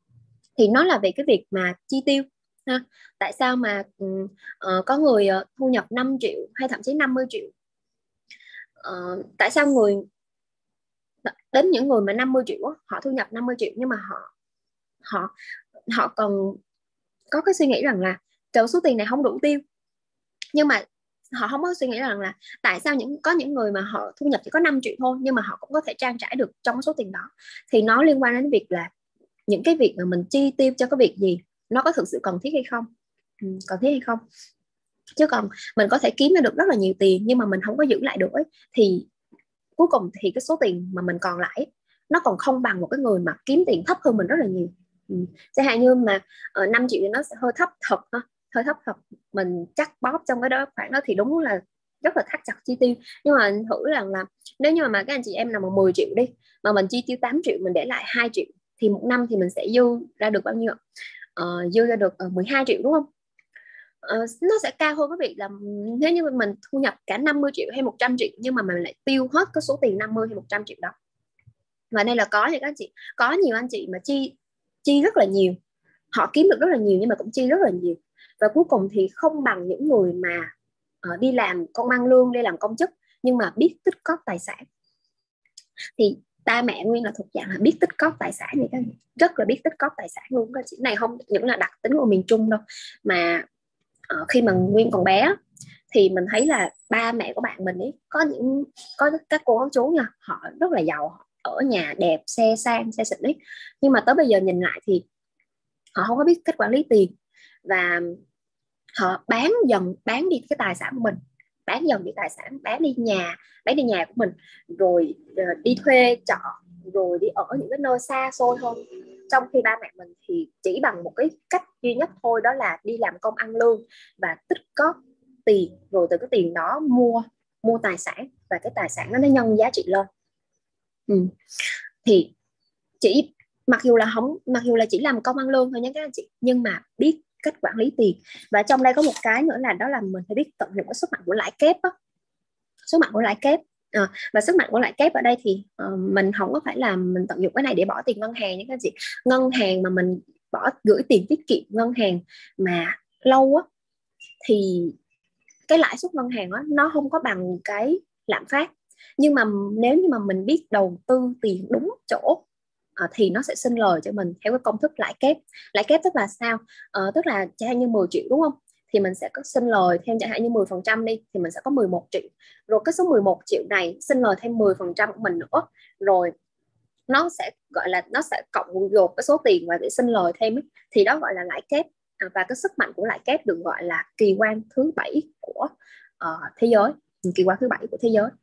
Thì nó là về cái việc mà chi tiêu ha. Tại sao mà uh, có người uh, thu nhập năm triệu hay thậm chí năm mươi triệu, uh, tại sao người đến những người mà năm mươi triệu, họ thu nhập năm mươi triệu nhưng mà họ họ họ còn có cái suy nghĩ rằng là trời, số tiền này không đủ tiêu. Nhưng mà họ không có suy nghĩ rằng là tại sao những có những người mà họ thu nhập chỉ có năm triệu thôi nhưng mà họ cũng có thể trang trải được trong số tiền đó. Thì nó liên quan đến việc là những cái việc mà mình chi tiêu cho cái việc gì nó có thực sự cần thiết hay không, ừ, cần thiết hay không. Chứ còn mình có thể kiếm được rất là nhiều tiền nhưng mà mình không có giữ lại được ấy, thì cuối cùng thì cái số tiền mà mình còn lại nó còn không bằng một cái người mà kiếm tiền thấp hơn mình rất là nhiều. ừ. Chẳng hạn như mà uh, năm triệu thì nó sẽ hơi thấp thật ha, hơi thấp thật, mình chắc bóp trong cái đó khoản đó thì đúng là rất là thắt chặt chi tiêu. Nhưng mà thử rằng là nếu như mà các anh chị em nào mà mười triệu đi mà mình chi tiêu tám triệu, mình để lại hai triệu thì một năm thì mình sẽ dư ra được bao nhiêu? Uh, dư ra được uh, mười hai triệu đúng không? Uh, nó sẽ cao hơn cái việc là nếu như mình thu nhập cả năm mươi triệu hay một trăm triệu nhưng mà mình lại tiêu hết cái số tiền năm mươi hay một trăm triệu đó. Và đây là có những các anh chị, có nhiều anh chị mà chi chi rất là nhiều, họ kiếm được rất là nhiều nhưng mà cũng chi rất là nhiều, và cuối cùng thì không bằng những người mà uh, đi làm công ăn lương, đi làm công chức nhưng mà biết tích cóp tài sản. Thì ba mẹ Nguyên là thuộc dạng là biết tích cóp tài sản này, các anh, rất là biết tích cóp tài sản luôn. Các chị này không những là đặc tính của miền Trung đâu, mà uh, khi mà Nguyên còn bé thì mình thấy là ba mẹ của bạn mình ấy có những có các cô các chú nha, họ rất là giàu, ở nhà đẹp, xe sang, xe xịn ấy, nhưng mà tới bây giờ nhìn lại thì họ không có biết cách quản lý tiền, và họ bán dần bán đi cái tài sản của mình, bán dần đi tài sản, bán đi nhà, bán đi nhà của mình, rồi uh, đi thuê trọ, rồi đi ở những cái nơi xa xôi hơn. Trong khi ba mẹ mình thì chỉ bằng một cái cách duy nhất thôi, đó là đi làm công ăn lương và tích cóp tiền, rồi từ cái tiền đó mua mua tài sản, và cái tài sản đó nó nhân giá trị lên. ừ. Thì chỉ mặc dù là không mặc dù là chỉ làm công ăn lương thôi nha các anh chị, nhưng mà biết cách quản lý tiền. Và trong đây có một cái nữa là đó là mình phải biết tận dụng cái sức mạnh của lãi kép đó. Sức mạnh của lãi kép à, và sức mạnh của lãi kép ở đây thì uh, mình không có phải là mình tận dụng cái này để bỏ tiền ngân hàng nha các anh chị. Ngân hàng mà mình bỏ gửi tiền tiết kiệm ngân hàng mà lâu á, thì cái lãi suất ngân hàng đó, nó không có bằng cái lạm phát. Nhưng mà nếu như mà mình biết đầu tư tiền đúng chỗ à, thì nó sẽ sinh lời cho mình theo cái công thức lãi kép. Lãi kép tức là sao? À, tức là chẳng hạn như mười triệu đúng không? Thì mình sẽ có sinh lời thêm chẳng hạn như mười phần trăm đi, thì mình sẽ có mười một triệu. Rồi cái số mười một triệu này sinh lời thêm mười phần trăm của mình nữa. Rồi nó sẽ gọi là nó sẽ cộng gộp cái số tiền và để sinh lời thêm ấy. Thì đó gọi là lãi kép. À, và cái sức mạnh của lãi kép được gọi là kỳ quan thứ bảy của uh, thế giới, kỳ quan thứ bảy của thế giới.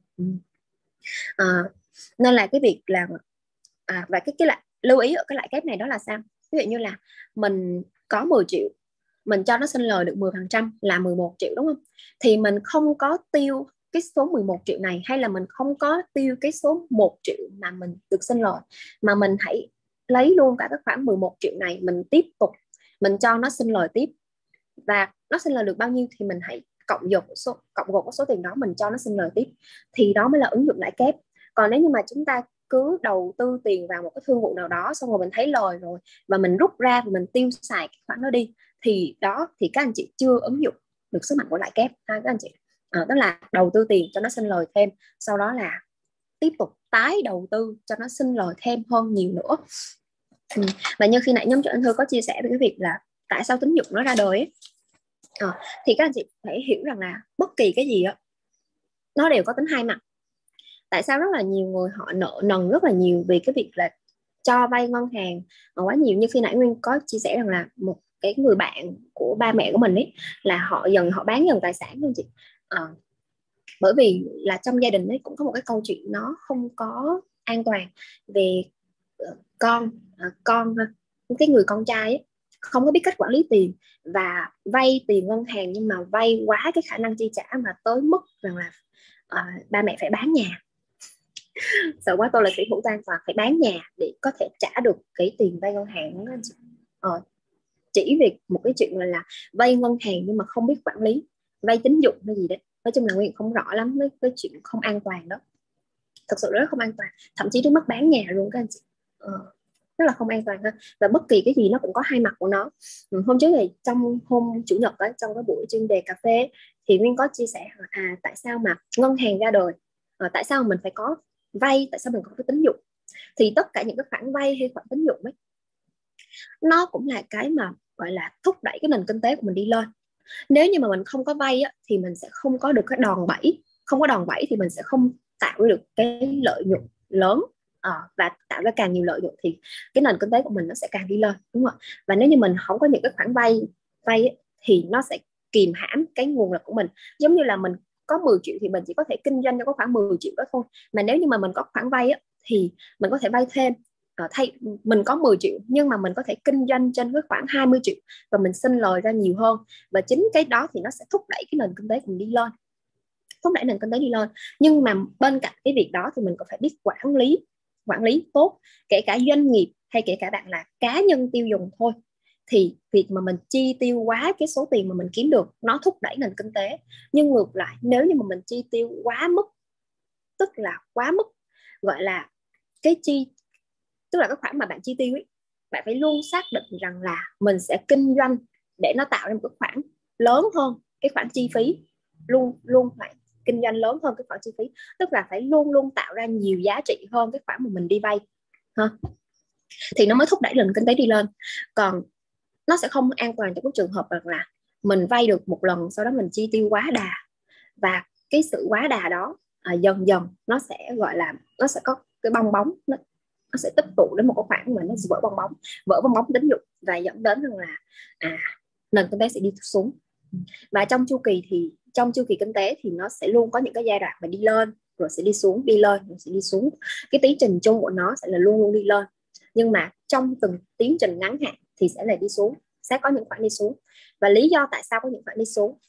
À, nên là cái việc là à, và cái cái lại lưu ý ở cái lãi kép này đó là sao? Ví dụ như là mình có mười triệu, mình cho nó sinh lời được mười phần trăm là mười một triệu đúng không? Thì mình không có tiêu cái số mười một triệu này, hay là mình không có tiêu cái số một triệu mà mình được sinh lời, mà mình hãy lấy luôn cả cái khoản mười một triệu này, mình tiếp tục mình cho nó sinh lời tiếp, và nó sinh lời được bao nhiêu thì mình hãy cộng dồn số cộng gộp số tiền đó, mình cho nó sinh lời tiếp, thì đó mới là ứng dụng lãi kép. Còn nếu như mà chúng ta cứ đầu tư tiền vào một cái thương vụ nào đó, xong rồi mình thấy lời rồi và mình rút ra và mình tiêu xài cái khoản đó đi, thì đó thì các anh chị chưa ứng dụng được sức mạnh của lãi kép ha các anh chị. À, đó là đầu tư tiền cho nó sinh lời thêm, sau đó là tiếp tục tái đầu tư cho nó sinh lời thêm hơn nhiều nữa. ừ. Và như khi nãy nhóm trưởng Anh Thư có chia sẻ về cái việc là tại sao tín dụng nó ra đời ấy. À, thì các anh chị phải hiểu rằng là bất kỳ cái gì đó, nó đều có tính hai mặt. Tại sao rất là nhiều người họ nợ nần rất là nhiều vì cái việc là cho vay ngân hàng quá nhiều. Như khi nãy Nguyên có chia sẻ rằng là một cái người bạn của ba mẹ của mình ấy, là họ dần họ bán dần tài sản luôn chị. À, bởi vì là trong gia đình ấy cũng có một cái câu chuyện nó không có an toàn về uh, con uh, con cái người con trai ấy, không có biết cách quản lý tiền và vay tiền ngân hàng, nhưng mà vay quá cái khả năng chi trả mà tới mức rằng là uh, ba mẹ phải bán nhà. Sợ quá, tôi là thủy thủ tan và phải bán nhà để có thể trả được cái tiền vay ngân hàng đó. Ờ, chỉ vì một cái chuyện là, là vay ngân hàng nhưng mà không biết quản lý, vay tín dụng hay gì đấy. Nói chung là Nguyên không rõ lắm với cái chuyện không an toàn đó, thật sự rất không an toàn, thậm chí đến mức bán nhà luôn các anh chị. Ờ, rất là không an toàn ha. Và bất kỳ cái gì nó cũng có hai mặt của nó. Hôm trước thì trong hôm chủ nhật ấy, trong cái buổi chuyên đề cà phê thì Nguyên có chia sẻ à tại sao mà ngân hàng ra đời, à, tại sao mình phải có vay, tại sao mình có cái tín dụng, thì tất cả những cái khoản vay hay khoản tín dụng ấy, nó cũng là cái mà gọi là thúc đẩy cái nền kinh tế của mình đi lên. Nếu như mà mình không có vay á, thì mình sẽ không có được cái đòn bẩy, không có đòn bẩy thì mình sẽ không tạo được cái lợi nhuận lớn, à, và tạo ra càng nhiều lợi nhuận thì cái nền kinh tế của mình nó sẽ càng đi lên, đúng không? Và nếu như mình không có những cái khoản vay vay ấy, thì nó sẽ kìm hãm cái nguồn lực của mình. Giống như là mình có mười triệu thì mình chỉ có thể kinh doanh cho có khoảng mười triệu đó thôi, mà nếu như mà mình có khoản vay á, thì mình có thể vay thêm. Uh, thay mình có mười triệu nhưng mà mình có thể kinh doanh trên với khoảng hai mươi triệu và mình sinh lời ra nhiều hơn, và chính cái đó thì nó sẽ thúc đẩy cái nền kinh tế của mình đi lên, thúc đẩy nền kinh tế đi lên. Nhưng mà bên cạnh cái việc đó thì mình còn phải biết quản lý quản lý tốt, kể cả doanh nghiệp hay kể cả bạn là cá nhân tiêu dùng thôi, thì việc mà mình chi tiêu quá cái số tiền mà mình kiếm được nó thúc đẩy nền kinh tế. Nhưng ngược lại, nếu như mà mình chi tiêu quá mức, tức là quá mức, gọi là cái chi tức là cái khoản mà bạn chi tiêu ấy, bạn phải luôn xác định rằng là mình sẽ kinh doanh để nó tạo ra một cái khoản lớn hơn cái khoản chi phí, luôn luôn phải kinh doanh lớn hơn cái khoản chi phí, tức là phải luôn luôn tạo ra nhiều giá trị hơn cái khoản mà mình đi vay ha, thì nó mới thúc đẩy nền kinh tế đi lên. Còn nó sẽ không an toàn trong cái trường hợp là mình vay được một lần sau đó mình chi tiêu quá đà, và cái sự quá đà đó à, dần dần nó sẽ gọi là nó sẽ có cái bong bóng, nó, nó sẽ tích tụ đến một cái khoảng mà nó vỡ bong bóng vỡ bong bóng tín dụng, và dẫn đến rằng là à, nền kinh tế sẽ đi xuống. Và trong chu kỳ thì trong chu kỳ kinh tế thì nó sẽ luôn có những cái giai đoạn mà đi lên rồi sẽ đi xuống, đi lên rồi sẽ đi xuống. Cái tiến trình chung của nó sẽ là luôn luôn đi lên, nhưng mà trong từng tiến trình ngắn hạn thì sẽ là đi xuống, sẽ có những khoản đi xuống. Và lý do tại sao có những khoản đi xuống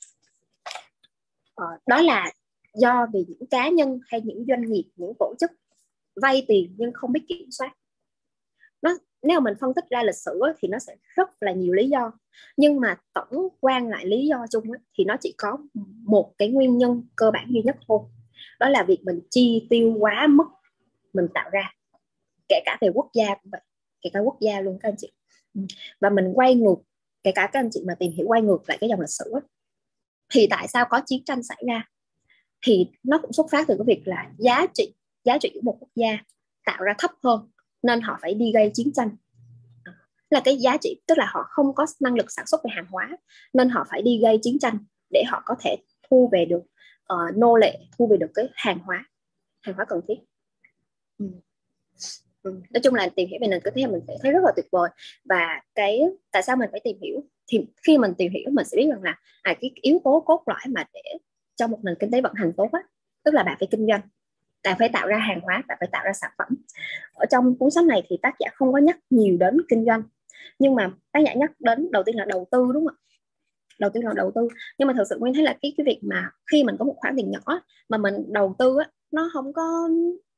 ờ, đó là do vì những cá nhân hay những doanh nghiệp, những tổ chức vay tiền nhưng không biết kiểm soát. Nó nếu mà mình phân tích ra lịch sử thì nó sẽ rất là nhiều lý do, nhưng mà tổng quan lại lý do chung thì nó chỉ có một cái nguyên nhân cơ bản duy nhất thôi, đó là việc mình chi tiêu quá mức mình tạo ra, kể cả về quốc gia cũng vậy, kể cả quốc gia luôn các anh chị. Và mình quay ngược, kể cả các anh chị mà tìm hiểu quay ngược lại cái dòng lịch sử ấy, thì tại sao có chiến tranh xảy ra, thì nó cũng xuất phát từ cái việc là giá trị giá trị của một quốc gia tạo ra thấp hơn nên họ phải đi gây chiến tranh. Là cái giá trị, tức là họ không có năng lực sản xuất về hàng hóa nên họ phải đi gây chiến tranh để họ có thể thu về được uh, nô lệ, thu về được cái hàng hóa hàng hóa cần thiết. ừ. Ừ. Nói chung là tìm hiểu về nền kinh tế mình sẽ thấy rất là tuyệt vời. Và cái tại sao mình phải tìm hiểu, thì khi mình tìm hiểu mình sẽ biết rằng là à, cái yếu tố cốt lõi mà để cho một nền kinh tế vận hành tốt á, tức là bạn phải kinh doanh, bạn phải tạo ra hàng hóa, bạn phải tạo ra sản phẩm. Ở trong cuốn sách này thì tác giả không có nhắc nhiều đến kinh doanh, nhưng mà tác giả nhắc đến đầu tiên là đầu tư, đúng không ạ? Đầu tiên là đầu tư. Nhưng mà thật sự Nguyên thấy là cái cái việc mà khi mình có một khoản tiền nhỏ mà mình đầu tư á, nó không có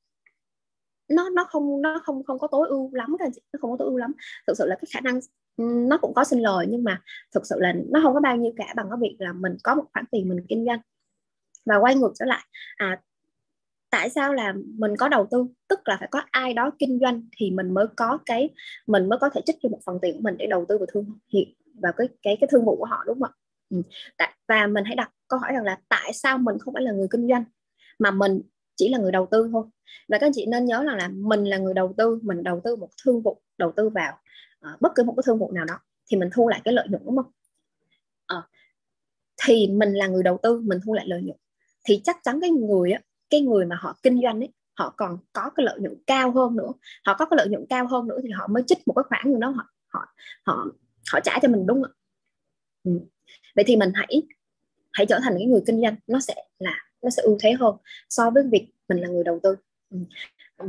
nó nó không nó không không có tối ưu lắm, nó không có tối ưu lắm. Thực sự là cái khả năng nó cũng có sinh lời, nhưng mà thực sự là nó không có bao nhiêu cả bằng cái việc là mình có một khoản tiền mình kinh doanh. Và quay ngược trở lại, à, tại sao là mình có đầu tư, tức là phải có ai đó kinh doanh thì mình mới có cái mình mới có thể trích cho một phần tiền của mình để đầu tư vào thương hiệu vào cái cái cái thương vụ của họ, đúng không ạ? Ừ. Và mình hãy đặt câu hỏi rằng là tại sao mình không phải là người kinh doanh mà mình chỉ là người đầu tư thôi. Và các anh chị nên nhớ rằng là mình là người đầu tư, mình đầu tư một thương vụ, đầu tư vào uh, bất cứ một cái thương vụ nào đó thì mình thu lại cái lợi nhuận, đúng không? Uh, thì mình là người đầu tư, mình thu lại lợi nhuận, thì chắc chắn cái người á, cái người mà họ kinh doanh ấy, họ còn có cái lợi nhuận cao hơn nữa, họ có cái lợi nhuận cao hơn nữa thì họ mới trích một cái khoản đó họ họ họ họ trả cho mình, đúng không? Ừ. Vậy thì mình hãy hãy trở thành cái người kinh doanh, nó sẽ là nó sẽ ưu thế hơn so với việc mình là người đầu tư. Ừ. Ừ.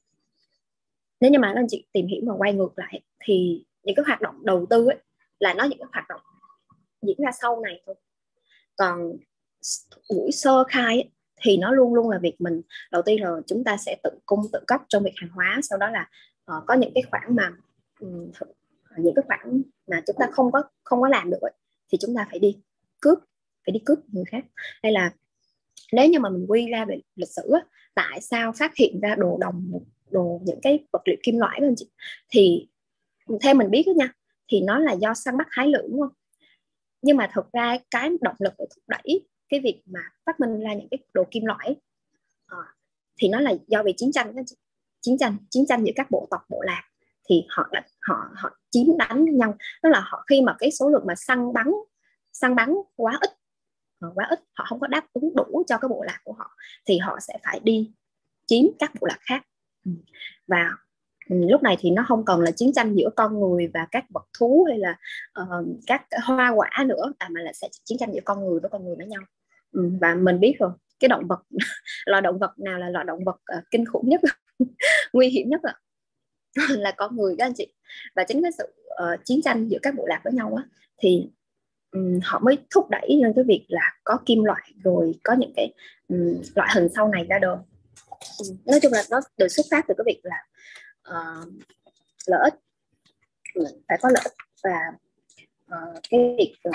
Nếu như mà các anh chị tìm hiểu mà quay ngược lại thì những cái hoạt động đầu tư ấy là nó những cái hoạt động diễn ra sau này thôi. Còn buổi sơ khai ấy, thì nó luôn luôn là việc mình đầu tiên là chúng ta sẽ tự cung tự cấp trong việc hàng hóa, sau đó là uh, có những cái khoản mà um, những cái khoản mà chúng ta không có không có làm được ấy, thì chúng ta phải đi cướp phải đi cướp người khác. Hay là nếu như mà mình quy ra về lịch sử ấy, tại sao phát hiện ra đồ đồng, đồ những cái vật liệu kim loại đó anh chị, thì theo mình biết đó nha, thì nó là do săn bắt hái lượm, đúng không? Nhưng mà thực ra cái động lực để thúc đẩy cái việc mà phát minh ra những cái đồ kim loại à, thì nó là do vì chiến tranh chiến tranh chiến tranh giữa các bộ tộc bộ lạc, thì họ họ họ chiếm đánh nhau. Tức là họ khi mà cái số lượng mà săn bắn săn bắn quá ít quá ít họ không có đáp ứng đủ cho cái bộ lạc của họ, thì họ sẽ phải đi chiếm các bộ lạc khác. Và lúc này thì nó không còn là chiến tranh giữa con người và các vật thú hay là uh, các hoa quả nữa, à, mà là sẽ chiến tranh giữa con người với con người với nhau. Và mình biết rồi, cái động vật loài động vật nào là loài động vật uh, kinh khủng nhất nguy hiểm nhất là, là con người các anh chị. Và chính cái sự uh, chiến tranh giữa các bộ lạc với nhau á, thì um, họ mới thúc đẩy lên cái việc là có kim loại, rồi có những cái um, loại hình sau này ra đời. um, nói chung là nó được xuất phát từ cái việc là uh, lợi ích, phải có lợi ích, và uh, cái việc uh,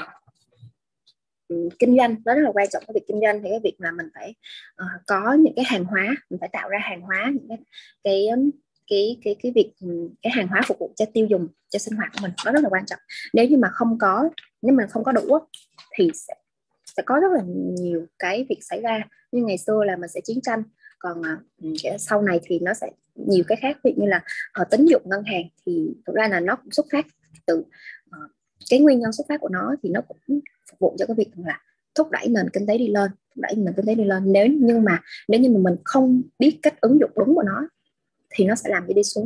kinh doanh đó rất là quan trọng. Cái việc kinh doanh thì cái việc là mình phải uh, có những cái hàng hóa, mình phải tạo ra hàng hóa, những cái cái cái cái cái việc cái hàng hóa phục vụ cho tiêu dùng, cho sinh hoạt của mình, nó rất là quan trọng. Nếu như mà không có nếu mà không có đủ thì sẽ sẽ có rất là nhiều cái việc xảy ra. Như ngày xưa là mình sẽ chiến tranh, còn uh, sau này thì nó sẽ nhiều cái khác, ví dụ như là uh, tín dụng ngân hàng, thì thực ra là nó cũng xuất phát từ uh, cái nguyên nhân xuất phát của nó thì nó cũng phục vụ cho cái việc là thúc đẩy nền kinh tế đi lên, thúc đẩy nền kinh tế đi lên. Nếu nhưng mà nếu như mà mình không biết cách ứng dụng đúng của nó thì nó sẽ làm đi đi xuống.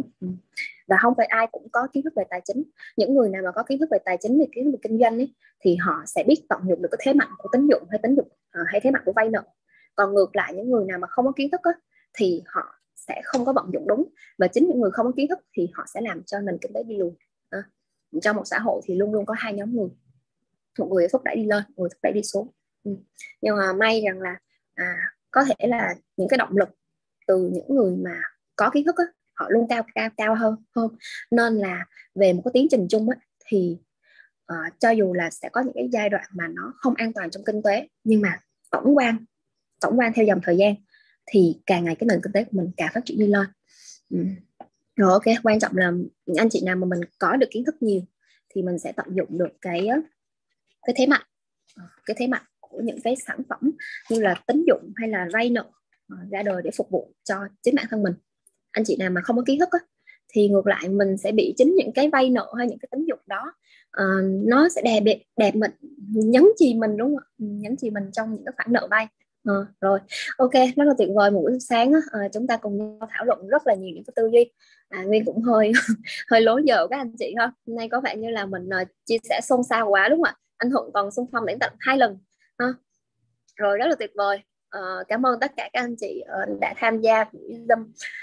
Và không phải ai cũng có kiến thức về tài chính. Những người nào mà có kiến thức về tài chính, về kiến thức về kinh doanh ấy, thì họ sẽ biết tận dụng được cái thế mạnh của tín dụng hay tín dụng uh, hay thế mạnh của vay nợ. Còn ngược lại, những người nào mà không có kiến thức á, thì họ sẽ không có vận dụng đúng. Và chính những người không có kiến thức thì họ sẽ làm cho nền kinh tế đi lùi. À, trong một xã hội thì luôn luôn có hai nhóm người, một người thúc đẩy đi lên, một người thúc đẩy đi xuống. Ừ. Nhưng mà may rằng là à, có thể là những cái động lực từ những người mà có kiến thức á, họ luôn cao cao cao hơn hơn nên là về một cái tiến trình chung á, thì uh, cho dù là sẽ có những cái giai đoạn mà nó không an toàn trong kinh tế, nhưng mà tổng quan tổng quan theo dòng thời gian thì càng ngày cái nền kinh tế của mình càng phát triển đi lên. Ừ. Rồi, ok, quan trọng là những anh chị nào mà mình có được kiến thức nhiều thì mình sẽ tận dụng được cái cái thế mạnh cái thế mạnh của những cái sản phẩm như là tín dụng hay là vay nợ uh, ra đời để phục vụ cho chính bản thân mình. Anh chị nào mà không có kiến thức á, thì ngược lại mình sẽ bị chính những cái vay nợ hay những cái tín dụng đó uh, nó sẽ đè đẹp đẹp mình, nhấn chì mình, đúng không? Nhấn chì mình trong những cái khoản nợ vay. Uh, rồi, ok, rất là tuyệt vời. Một buổi sáng á, uh, chúng ta cùng nhau thảo luận rất là nhiều những cái tư duy. À, Nguyên cũng hơi hơi lố giờ các anh chị ha. Hôm nay có vẻ như là mình uh, chia sẻ xôn xao quá, đúng không ạ? Anh Thuận còn xung phong đến tận hai lần ha. Rồi, rất là tuyệt vời. Uh, cảm ơn tất cả các anh chị uh, đã tham gia buổi Zoom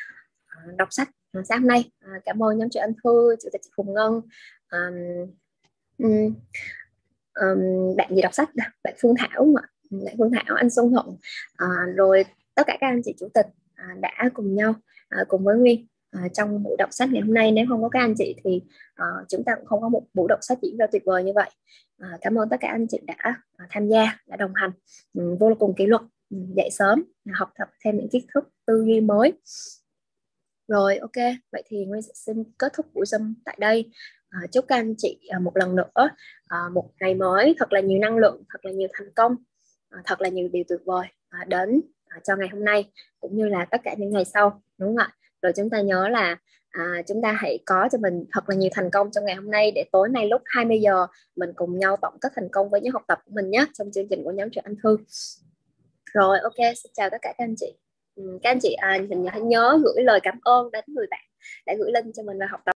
uh, đọc sách uh, sáng hôm nay. Uh, cảm ơn nhóm chị Anh Thư, chủ tịch chị Phùng Ngân, um, um, um, bạn gì đọc sách, bạn Phương Thảo mà. Bạn Phương Thảo, anh Xuân Thuận, uh, rồi tất cả các anh chị chủ tịch uh, đã cùng nhau uh, cùng với Nguyên uh, trong buổi đọc sách ngày hôm nay. Nếu không có các anh chị thì uh, chúng ta cũng không có một buổi đọc sách diễn ra tuyệt vời như vậy. À, cảm ơn tất cả anh chị đã à, tham gia, đã đồng hành um, vô cùng kỷ luật, um, dậy sớm, học tập thêm những kiến thức tư duy mới. Rồi, ok, vậy thì Nguyên sẽ xin kết thúc buổi Zoom tại đây. À, chúc các anh chị à, một lần nữa à, một ngày mới thật là nhiều năng lượng, thật là nhiều thành công, à, thật là nhiều điều tuyệt vời à, đến à, cho ngày hôm nay cũng như là tất cả những ngày sau, đúng không ạ? Rồi chúng ta nhớ là À, chúng ta hãy có cho mình thật là nhiều thành công trong ngày hôm nay, để tối nay lúc hai mươi giờ mình cùng nhau tổng kết thành công với những học tập của mình nhé, trong chương trình của nhóm Triệu Anh Thư. Rồi, ok, xin chào tất cả các anh chị. Các anh chị à, mình hãy nhớ gửi lời cảm ơn đến người bạn đã gửi link cho mình vào học tập.